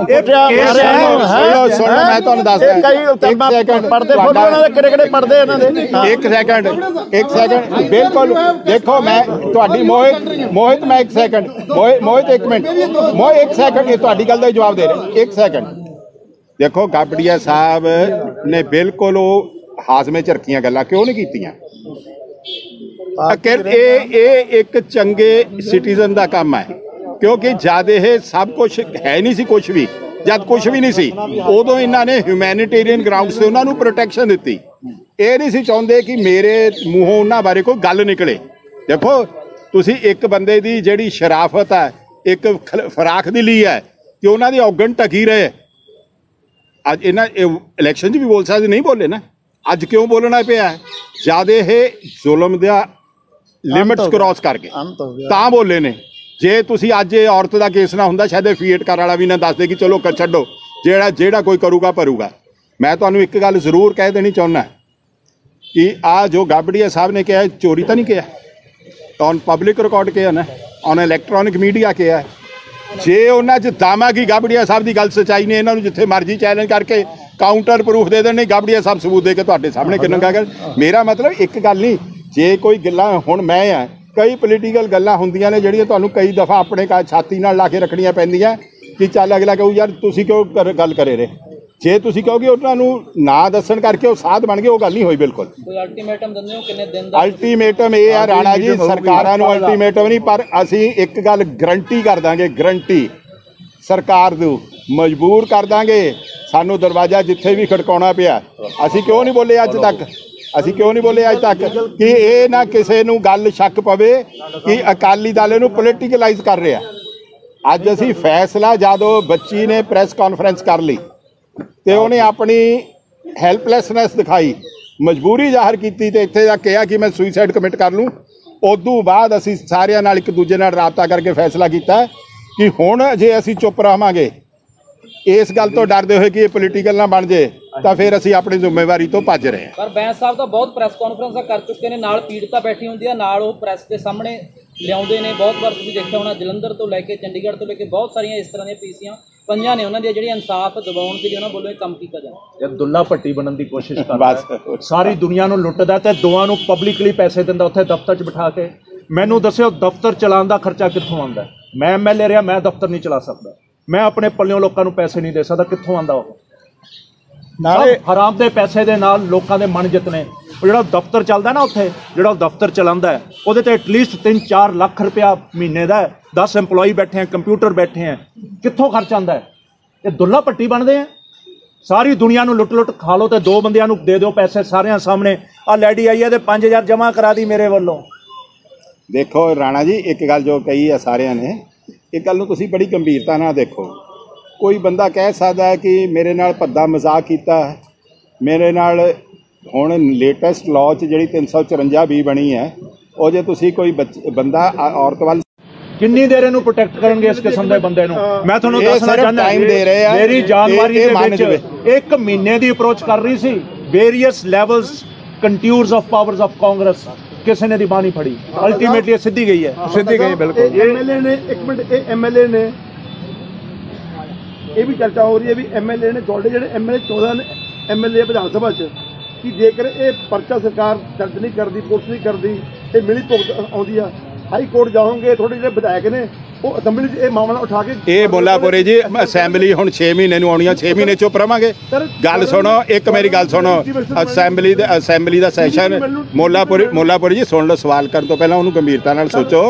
ਤੁਹਾਨੂੰ ਦੱਸਦਾ, ਪੜਦੇ ਫੋਟੋ ਇਹਨਾਂ ਦੇ ਕਿਹੜੇ ਪੜਦੇ ਇਹਨਾਂ ਦੇ। ਇੱਕ ਸੈਕਿੰਡ ਬਿਲਕੁਲ ਦੇਖੋ, ਮੈਂ ਤੁਹਾਡੀ ਮੋਹਿਤ ਮੈਂ ਇੱਕ ਸੈਕਿੰਡ ਮੋਹਿਤ ਇੱਕ ਮਿੰਟ ਇੱਕ ਸੈਕਿੰਡ, ਇਹ ਤੁਹਾਡੀ ਗੱਲ ਦਾ ਜਵਾਬ ਦੇ ਰਹੇ। ਇੱਕ ਸੈਕਿੰਡ ਦੇਖੋ, ਗਾਬੜੀਆ ਸਾਹਿਬ ਨੇ ਬਿਲਕੁਲ ਉਹ ਹਾਜ਼ਮੇ ਚ ਰੱਖੀਆਂ ਗੱਲਾਂ ਕਿਉਂ ਨਹੀਂ ਕੀਤੀਆਂ? ਇਹ ਇੱਕ ਚੰਗੇ ਸਿਟੀਜ਼ਨ ਦਾ ਕੰਮ ਹੈ, ਕਿਉਂਕਿ ਜਦ ਇਹ ਸਭ ਕੁਝ ਹੈ ਨਹੀਂ ਸੀ, ਕੁਝ ਵੀ ਜਦ ਕੁਝ ਵੀ ਨਹੀਂ ਸੀ, ਉਦੋਂ ਇਹਨਾਂ ਨੇ ਹਿਊਮੈਨਿਟੇਰੀਅਨ ਗਰਾਊਂਡਸ ਤੇ ਉਹਨਾਂ ਨੂੰ ਪ੍ਰੋਟੈਕਸ਼ਨ ਦਿੱਤੀ। ਇਹ ਨਹੀਂ ਸੀ ਚਾਹੁੰਦੇ ਕਿ ਮੇਰੇ ਮੂੰਹੋਂ ਉਹਨਾਂ ਬਾਰੇ ਕੋਈ ਗੱਲ ਨਿਕਲੇ। ਦੇਖੋ ਤੁਸੀਂ ਇੱਕ ਬੰਦੇ ਦੀ ਜਿਹੜੀ ਸ਼ਰਾਫਤ ਹੈ, ਇੱਕ ਫਰਾਖ ਦੀ ਲਈ ਹੈ ਕਿ ਉਹਨਾਂ ਦੀ ਔਗਣ ਟਕੀ ਰਹੇ। ਅੱਜ ਇਹਨਾਂ ਇਲੈਕਸ਼ਨ 'ਚ ਵੀ ਬੋਲ ਸਕਦੇ, ਨਹੀਂ ਬੋਲੇ ਨਾ। ਅੱਜ ਕਿਉਂ ਬੋਲਣਾ ਪਿਆ? ਜਦ ਇਹ ਜ਼ੁਲਮ ਦਾ ਲਿਮਿਟਸ ਕ੍ਰਾਸ ਕਰ ਗਏ ਤਾਂ ਬੋਲੇ ਨੇ। ਜੇ ਤੁਸੀਂ ਅੱਜ ਇਹ ਔਰਤ ਦਾ ਕੇਸ ਨਾ ਹੁੰਦਾ, ਸ਼ਾਇਦ ਫੀਏਟ ਕਾਰ ਵਾਲਾ ਵੀ ਨਾ ਦੱਸਦੇ ਕਿ ਚਲੋ ਛੱਡੋ, ਜਿਹੜਾ ਕੋਈ ਕਰੂਗਾ ਭਰੂਗਾ। ਮੈਂ ਤੁਹਾਨੂੰ ਇੱਕ ਗੱਲ ਜ਼ਰੂਰ ਕਹਿ ਦੇਣੀ ਚਾਹੁੰਦਾ ਕਿ ਆ ਜੋ ਗਾਬੜੀਆ ਸਾਹਿਬ ਨੇ ਕਿਹਾ, ਚੋਰੀ ਤਾਂ ਨਹੀਂ ਕਿਹਾ, ਔਨ ਪਬਲਿਕ ਰਿਕਾਰਡ ਕਿਹਾ ਨਾ, ਔਨ ਇਲੈਕਟ੍ਰੋਨਿਕ ਮੀਡੀਆ ਕਿਹਾ। ਜੇ ਉਹਨਾਂ 'ਚ ਦਾਮਾ ਕਿ ਗਾਬੜੀਆ ਸਾਹਿਬ ਦੀ ਗੱਲ ਸੱਚਾਈ ਨੇ, ਇਹਨਾਂ ਨੂੰ ਜਿੱਥੇ ਮਰਜ਼ੀ ਚੈਲੰਜ ਕਰਕੇ ਕਾਊਂਟਰ ਪ੍ਰੂਫ ਦੇ ਦੇਣ। ਨਹੀਂ, ਗਾਬੜੀਆ ਸਾਹਿਬ ਸਬੂਤ ਦੇ ਕੇ ਤੁਹਾਡੇ ਸਾਹਮਣੇ ਕਿੰਨਾ ਗੱਲ। ਮੇਰਾ ਮਤਲਬ ਇੱਕ ਗੱਲ ਨਹੀਂ, ਜੇ ਕੋਈ ਗੱਲਾਂ ਹੁਣ ਮੈਂ ਆ, ਕਈ ਪੋਲੀਟੀਕਲ ਗੱਲਾਂ ਹੁੰਦੀਆਂ ਨੇ ਜਿਹੜੀਆਂ ਤੁਹਾਨੂੰ ਕਈ ਦਫਾ ਆਪਣੇ ਛਾਤੀ ਨਾਲ ਲਾ ਕੇ ਰੱਖਣੀਆਂ ਪੈਂਦੀਆਂ ਕਿ ਚੱਲ ਅਗਲਾ ਕਹੂ ਯਾਰ ਤੁਸੀਂ ਕਿਉਂ ਗੱਲ ਕਰੇ ਰਹੇ। ਜੇ ਤੁਸੀਂ ਕਹੋਗੇ ਉਹਨਾਂ ਨੂੰ ਨਾ ਦੱਸਣ ਕਰਕੇ ਉਹ ਸਾਧ ਬਣ ਗਏ, ਉਹ ਗੱਲ ਨਹੀਂ ਹੋਈ। ਬਿਲਕੁਲ ਕੋਈ ਅਲਟੀਮੇਟਮ ਦਿੰਦੇ ਹੋ ਕਿੰਨੇ ਦਿਨ ਦਾ? ਅਲਟੀਮੇਟਮ ਇਹ ਆ ਰਾਣਾ ਜੀ, ਸਰਕਾਰਾਂ ਨੂੰ ਅਲਟੀਮੇਟਮ ਨਹੀਂ, ਪਰ ਅਸੀਂ ਇੱਕ ਗੱਲ ਗਰੰਟੀ ਕਰ ਦਾਂਗੇ, ਗਰੰਟੀ ਸਰਕਾਰ ਨੂੰ ਮਜਬੂਰ ਕਰ ਦਾਂਗੇ। ਸਾਨੂੰ ਦਰਵਾਜ਼ਾ ਜਿੱਥੇ ਵੀ ਖੜਕਾਉਣਾ ਪਿਆ, ਅਸੀਂ ਕਿਉਂ ਨਹੀਂ ਬੋਲੇ ਅੱਜ ਤੱਕ? ਅਸੀਂ ਕਿਉਂ ਨਹੀਂ ਬੋਲੇ ਅੱਜ ਤੱਕ ਕਿ ਇਹ ਨਾ ਕਿਸੇ ਨੂੰ ਗੱਲ ਸ਼ੱਕ ਪਵੇ ਕਿ ਅਕਾਲੀ ਦਲ ਇਹਨੂੰ ਪੋਲੀਟੀਕਲਾਈਜ਼ ਕਰ ਰਿਹਾ। ਅੱਜ ਅਸੀਂ ਫੈਸਲਾ, ਜਦੋਂ ਬੱਚੀ ਨੇ ਪ੍ਰੈਸ ਕਾਨਫਰੰਸ ਕਰ ਲਈ ਤੇ ਉਹਨੇ ਆਪਣੀ ਹੈਲਪਲੈਸਨੈਸ ਦਿਖਾਈ, ਮਜਬੂਰੀ ਜ਼ਾਹਰ ਕੀਤੀ ਤੇ ਇੱਥੇ ਤੱਕ ਕਿਹਾ ਕਿ ਮੈਂ ਸੁਈਸਾਈਡ ਕਮਿਟ ਕਰ ਲੂੰ, ਉਦੋਂ ਬਾਅਦ ਅਸੀਂ ਸਾਰਿਆਂ ਨਾਲ ਇੱਕ ਦੂਜੇ ਨਾਲ ਰਾਬਤਾ ਕਰਕੇ ਫੈਸਲਾ ਕੀਤਾ ਕਿ ਹੁਣ ਜੇ ਅਸੀਂ ਚੁੱਪ ਰਹਾਂਗੇ, ਇਸ ਗੱਲ ਤੋਂ ਡਰਦੇ ਹੋਏ ਕਿ ਇਹ ਪੋਲੀਟੀਕਲ ਨਾ ਬਣ ਜੇ, ਤਾਂ ਫਿਰ ਅਸੀਂ ਆਪਣੀ ਜ਼ਿੰਮੇਵਾਰੀ ਤੋਂ ਭੱਜ ਰਹੇ ਹਾਂ। ਪਰ ਬੈਂਸ ਸਾਹਿਬ ਤਾਂ ਬਹੁਤ ਪ੍ਰੈਸ ਕਾਨਫਰੰਸਾਂ ਕਰ ਚੁੱਕੇ ਨੇ, ਨਾਲ ਪੀੜਤਾ ਬੈਠੀ ਹੁੰਦੀ ਹੈ, ਨਾਲ ਉਹ ਪ੍ਰੈਸ ਦੇ ਸਾਹਮਣੇ ਲਿਆਉਂਦੇ ਨੇ। ਬਹੁਤ ਵਾਰ ਤੁਸੀਂ ਦੇਖਿਆ ਹੋਣਾ ਜਲੰਧਰ ਤੋਂ ਲੈ ਕੇ ਚੰਡੀਗੜ੍ਹ ਤੋਂ ਲੈ ਕੇ ਬਹੁਤ ਸਾਰੀਆਂ ਇਸ ਤਰ੍ਹਾਂ ਦੀਆਂ ਪੀਸੀਆਂ ਪੰਜਾਂ ਨੇ ਉਹਨਾਂ ਦੀਆਂ ਜਿਹੜੀਆਂ ਇਨਸਾਫ ਦਿਵਾਉਣ ਦੇ ਲਈ ਉਹਨਾਂ ਵੱਲੋਂ ਇਹ ਕੰਮ ਕੀਤਾ ਜਾਂਦਾ। ਇਹ ਦੁੱਲਾ ਭੱਟੀ ਬਣਨ ਦੀ ਕੋਸ਼ਿਸ਼ ਕਰਦਾ ਹੈ, ਸਾਰੀ ਦੁਨੀਆ ਨੂੰ ਲੁੱਟਦਾ ਤੇ ਦੋਵਾਂ ਨੂੰ ਪਬਲਿਕਲੀ ਪੈਸੇ ਦਿੰਦਾ ਉੱਥੇ ਦਫ਼ਤਰ 'ਚ ਬਿਠਾ ਕੇ। ਮੈਨੂੰ ਦੱਸਿਓ ਦਫ਼ਤਰ ਚਲਾਉਣ ਦਾ ਖਰਚਾ ਕਿੱਥੋਂ ਆਉਂਦਾ? ਮੈਂ ਐਮਐਲਏ ਰਿਹਾ, ਮੈਂ ਦਫ਼ਤਰ ਨਹੀਂ ਚਲਾ ਸਕਦਾ, ਮੈਂ ਆਪਣੇ ਪੱਲਿਓਂ ਲੋਕਾਂ ਨੂੰ ਪੈਸੇ ਨਹੀਂ ਦੇ ਸਕਦਾ, ਕਿੱਥੋਂ ਆਉਂਦਾ ਉਹ? ਨਾਲੇ ਹਰਾਮ ਦੇ ਪੈਸੇ ਦੇ ਨਾਲ ਲੋਕਾਂ ਦੇ ਮਨ ਜਿੱਤਨੇ। ਉਹ ਜਿਹੜਾ ਦਫ਼ਤਰ ਚੱਲਦਾ ਨਾ ਉੱਥੇ, ਜਿਹੜਾ ਦਫ਼ਤਰ ਚਲਾਉਂਦਾ ਹੈ ਉਹਦੇ ਤੇ ਐਟਲੀਸਟ 3-4 ਲੱਖ ਰੁਪਇਆ ਮਹੀਨੇ ਦਾ ਹੈ, 10 EMPLOYE ਬੈਠੇ ਹੈ, ਕੰਪਿਊਟਰ ਬੈਠੇ ਹੈ, ਕਿੱਥੋਂ ਖਰਚ ਆਉਂਦਾ ਹੈ? ਇਹ ਦੁੱਲਾ ਭੱਟੀ ਬਣਦੇ ਆ। ਸਾਰੀ ਦੁਨੀਆ ਨੂੰ ਲੁੱਟ ਖਾ ਲਓ ਤੇ ਦੋ ਬੰਦਿਆਂ ਨੂੰ ਦੇ ਦਿਓ ਪੈਸੇ ਸਾਰਿਆਂ ਸਾਹਮਣੇ। ਆ ਲੈਡੀ ਆਈ ਹੈ ਤੇ 5000 ਜਮ੍ਹਾਂ ਕਰਾ ਦੀ ਮੇਰੇ ਵੱਲੋਂ। ਦੇਖੋ ਰਾਣਾ ਜੀ, ਇੱਕ ਗੱਲ ਜੋ ਕਹੀ ਹੈ ਸਾਰਿਆਂ ਨੇ, ਇਹ ਗੱਲ ਨੂੰ ਤੁਸੀਂ ਬੜੀ ਗੰਭੀਰਤਾ ਨਾਲ ਦੇਖੋ। ਕੋਈ ਬੰਦਾ ਕਹਿ ਸਕਦਾ ਹੈ ਕਿ ਮੇਰੇ ਨਾਲ ਭੱਦਾ ਮਜ਼ਾਕ ਕੀਤਾ ਹੈ, ਮੇਰੇ ਨਾਲ ਹੁਣ ਲੇਟੈਸਟ ਲਾਅ 'ਚ ਜਿਹੜੀ 354(b) ਬਣੀ ਹੈ, ਉਹ ਜੇ ਤੁਸੀਂ ਕੋਈ ਬੰਦਾ ਔਰਤ ਵੱਲ ਕਿੰਨੀ ਦੇਰ ਇਹਨੂੰ ਪ੍ਰੋਟੈਕਟ ਕਰਨਗੇ ਇਸ ਕਿਸਮ ਦੇ ਬੰਦੇ ਨੂੰ? ਮੈਂ ਤੁਹਾਨੂੰ ਦੱਸਣਾ ਚਾਹੁੰਦਾ, ਟਾਈਮ ਦੇ ਰਹੇ ਆ, ਮੇਰੀ ਜਾਣਕਾਰੀ ਦੇ ਵਿੱਚ 1 ਮਹੀਨੇ ਦੀ ਅਪਰੋਚ ਕਰ ਰਹੀ ਸੀ various levels contours of powers of Congress. ਕਿਸੇ ਨੇ ਦੀ ਬਾਂਹ ਨਹੀਂ ਫੜੀ, ਅਲਟੀਮੇਟਲੀ ਸਿੱਧੀ ਗਈ ਹੈ, ਸਿੱਧੀ ਗਈ ਬਿਲਕੁਲ। ਐਮਐਲਏ ਨੇ ਇੱਕ ਮਿੰਟ, ਇਹ ਐਮਐਲਏ ਨੇ, ਇਹ ਵੀ ਚਰਚਾ ਹੋ ਰਹੀ ਹੈ ਵੀ ਐਮਐਲਏ ਨੇ, ਤੁਹਾਡੇ ਜਿਹੜੇ ਐਮਐਲਏ 14 ਨੇ ਐਮਐਲਏ ਵਿਧਾਨ ਸਭਾ 'ਚ, ਕਿ ਜੇਕਰ ਇਹ ਪਰਚਾ ਸਰਕਾਰ ਦਰਜ ਨਹੀਂ ਕਰਦੀ, ਪੁਲਿਸ ਨਹੀਂ ਕਰਦੀ, ਇਹ ਮਿਲੀ ਭੁਗਤ ਆਉਂਦੀ ਆ, ਹਾਈ ਕੋਰਟ ਜਾਓਗੇ, ਤੁਹਾਡੇ ਜਿਹੜੇ ਵਿਧਾਇਕ ਨੇ ਉਹ ਅਸੈਂਬਲੀ 'ਚ ਇਹ ਮਾਮਲਾ ਉਠਾ ਕੇ। ਇਹ ਮੁੱਲਾਪੁਰੀ ਜੀ ਅਸੈਂਬਲੀ ਹੁਣ 6 ਮਹੀਨੇ ਨੂੰ ਆਉਣੀ ਆ, 6 ਮਹੀਨੇ ਚੁੱਪ ਰਵਾਂਗੇ? ਗੱਲ ਸੁਣੋ, ਇੱਕ ਮੇਰੀ ਗੱਲ ਸੁਣੋ। ਅਸੈਂਬਲੀ ਦਾ ਸੈਸ਼ਨ ਮੁੱਲਾਪੁਰੀ ਜੀ ਸੁਣ ਲਓ, ਸਵਾਲ ਕਰਨ ਤੋਂ ਪਹਿਲਾਂ ਉਹਨੂੰ ਗੰਭੀਰਤਾ ਨਾਲ ਸੋਚੋ।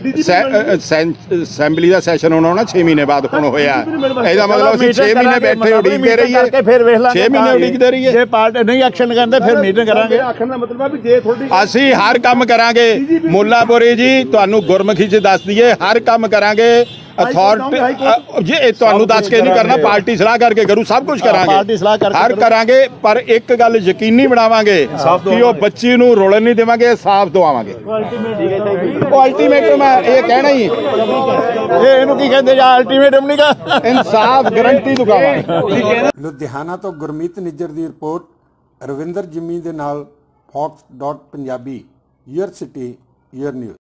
ਅਸੈਂਬਲੀ ਦਾ ਸੈਸ਼ਨ ਹੁਣ ਆਉਣਾ 6 ਮਹੀਨੇ ਬਾਅਦ ਹੁਣ ਹੋਇਆ, ਇਹਦਾ ਮਤਲਬ ਅਸੀਂ 6 ਮਹੀਨੇ ਬੈਠੇ ਉਡੀਕਦੇ ਰਹੀਏ, ਫਿਰ ਵੇਖ ਲਾਂਗੇ 6 ਮਹੀਨੇ ਉਡੀਕਦੇ ਰਹੀਏ। ਜੇ ਪਾਰਟੀ ਨਹੀਂ ਐਕਸ਼ਨ ਕਰਦੇ ਫਿਰ ਮੀਟਿੰਗ ਕਰਾਂਗੇ। ਆਖਣ ਦਾ ਮਤਲਬ ਹੈ ਵੀ ਜੇ ਤੁਹਾਡੀ ਅਸੀਂ ਹਰ ਕੰਮ ਕਰਾਂਗੇ ਮੁੱਲਾਪੁਰੀ ਜੀ, ਤੁਹਾਨੂੰ ਗੁਰਮੁਖੀ 'ਚ ਦੱਸ ਦਈਏ, ਹਰ ਕੰਮ ਕਰਾਂਗੇ। ਅਥਾਰਟੀ ਜੇ ਤੁਹਾਨੂੰ ਦੱਸ ਕੇ ਨਹੀਂ ਕਰਨਾ, ਪਾਰਟੀ ਸਲਾਹ ਕਰਕੇ ਕਰੂ, ਸਭ ਕੁਝ ਕਰਾਂਗੇ, ਹਰ ਕਰਾਂਗੇ, ਪਰ ਇੱਕ ਗੱਲ ਯਕੀਨੀ ਬਣਾਵਾਂਗੇ ਕਿ ਉਹ ਬੱਚੀ ਨੂੰ ਰੋਲਣ ਨਹੀਂ ਦੇਵਾਂਗੇ, ਸਾਫ਼ ਦਵਾਵਾਂਗੇ। ਉਹ ਅਲਟੀਮੇਟਮ ਹੈ, ਇਹ ਕਹਿਣਾ ਹੀ ਇਹਨੂੰ ਕੀ ਕਹਿੰਦੇ ਜਾਂ ਅਲਟੀਮੇਟਮ ਨਹੀਂ ਗਾ, ਇਨਸਾਫ ਗਰੰਟੀ ਦੁਕਾਵਾਂਗੇ। ਲੁਧਿਆਣਾ ਤੋਂ ਗੁਰਮੀਤ ਨਿੱਜਰ ਦੀ ਰਿਪੋਰਟ। ਰਵਿੰਦਰ ਜਿੰਮੀ ਦੇ ਨਾਲ fox.punjabi, your city, your news।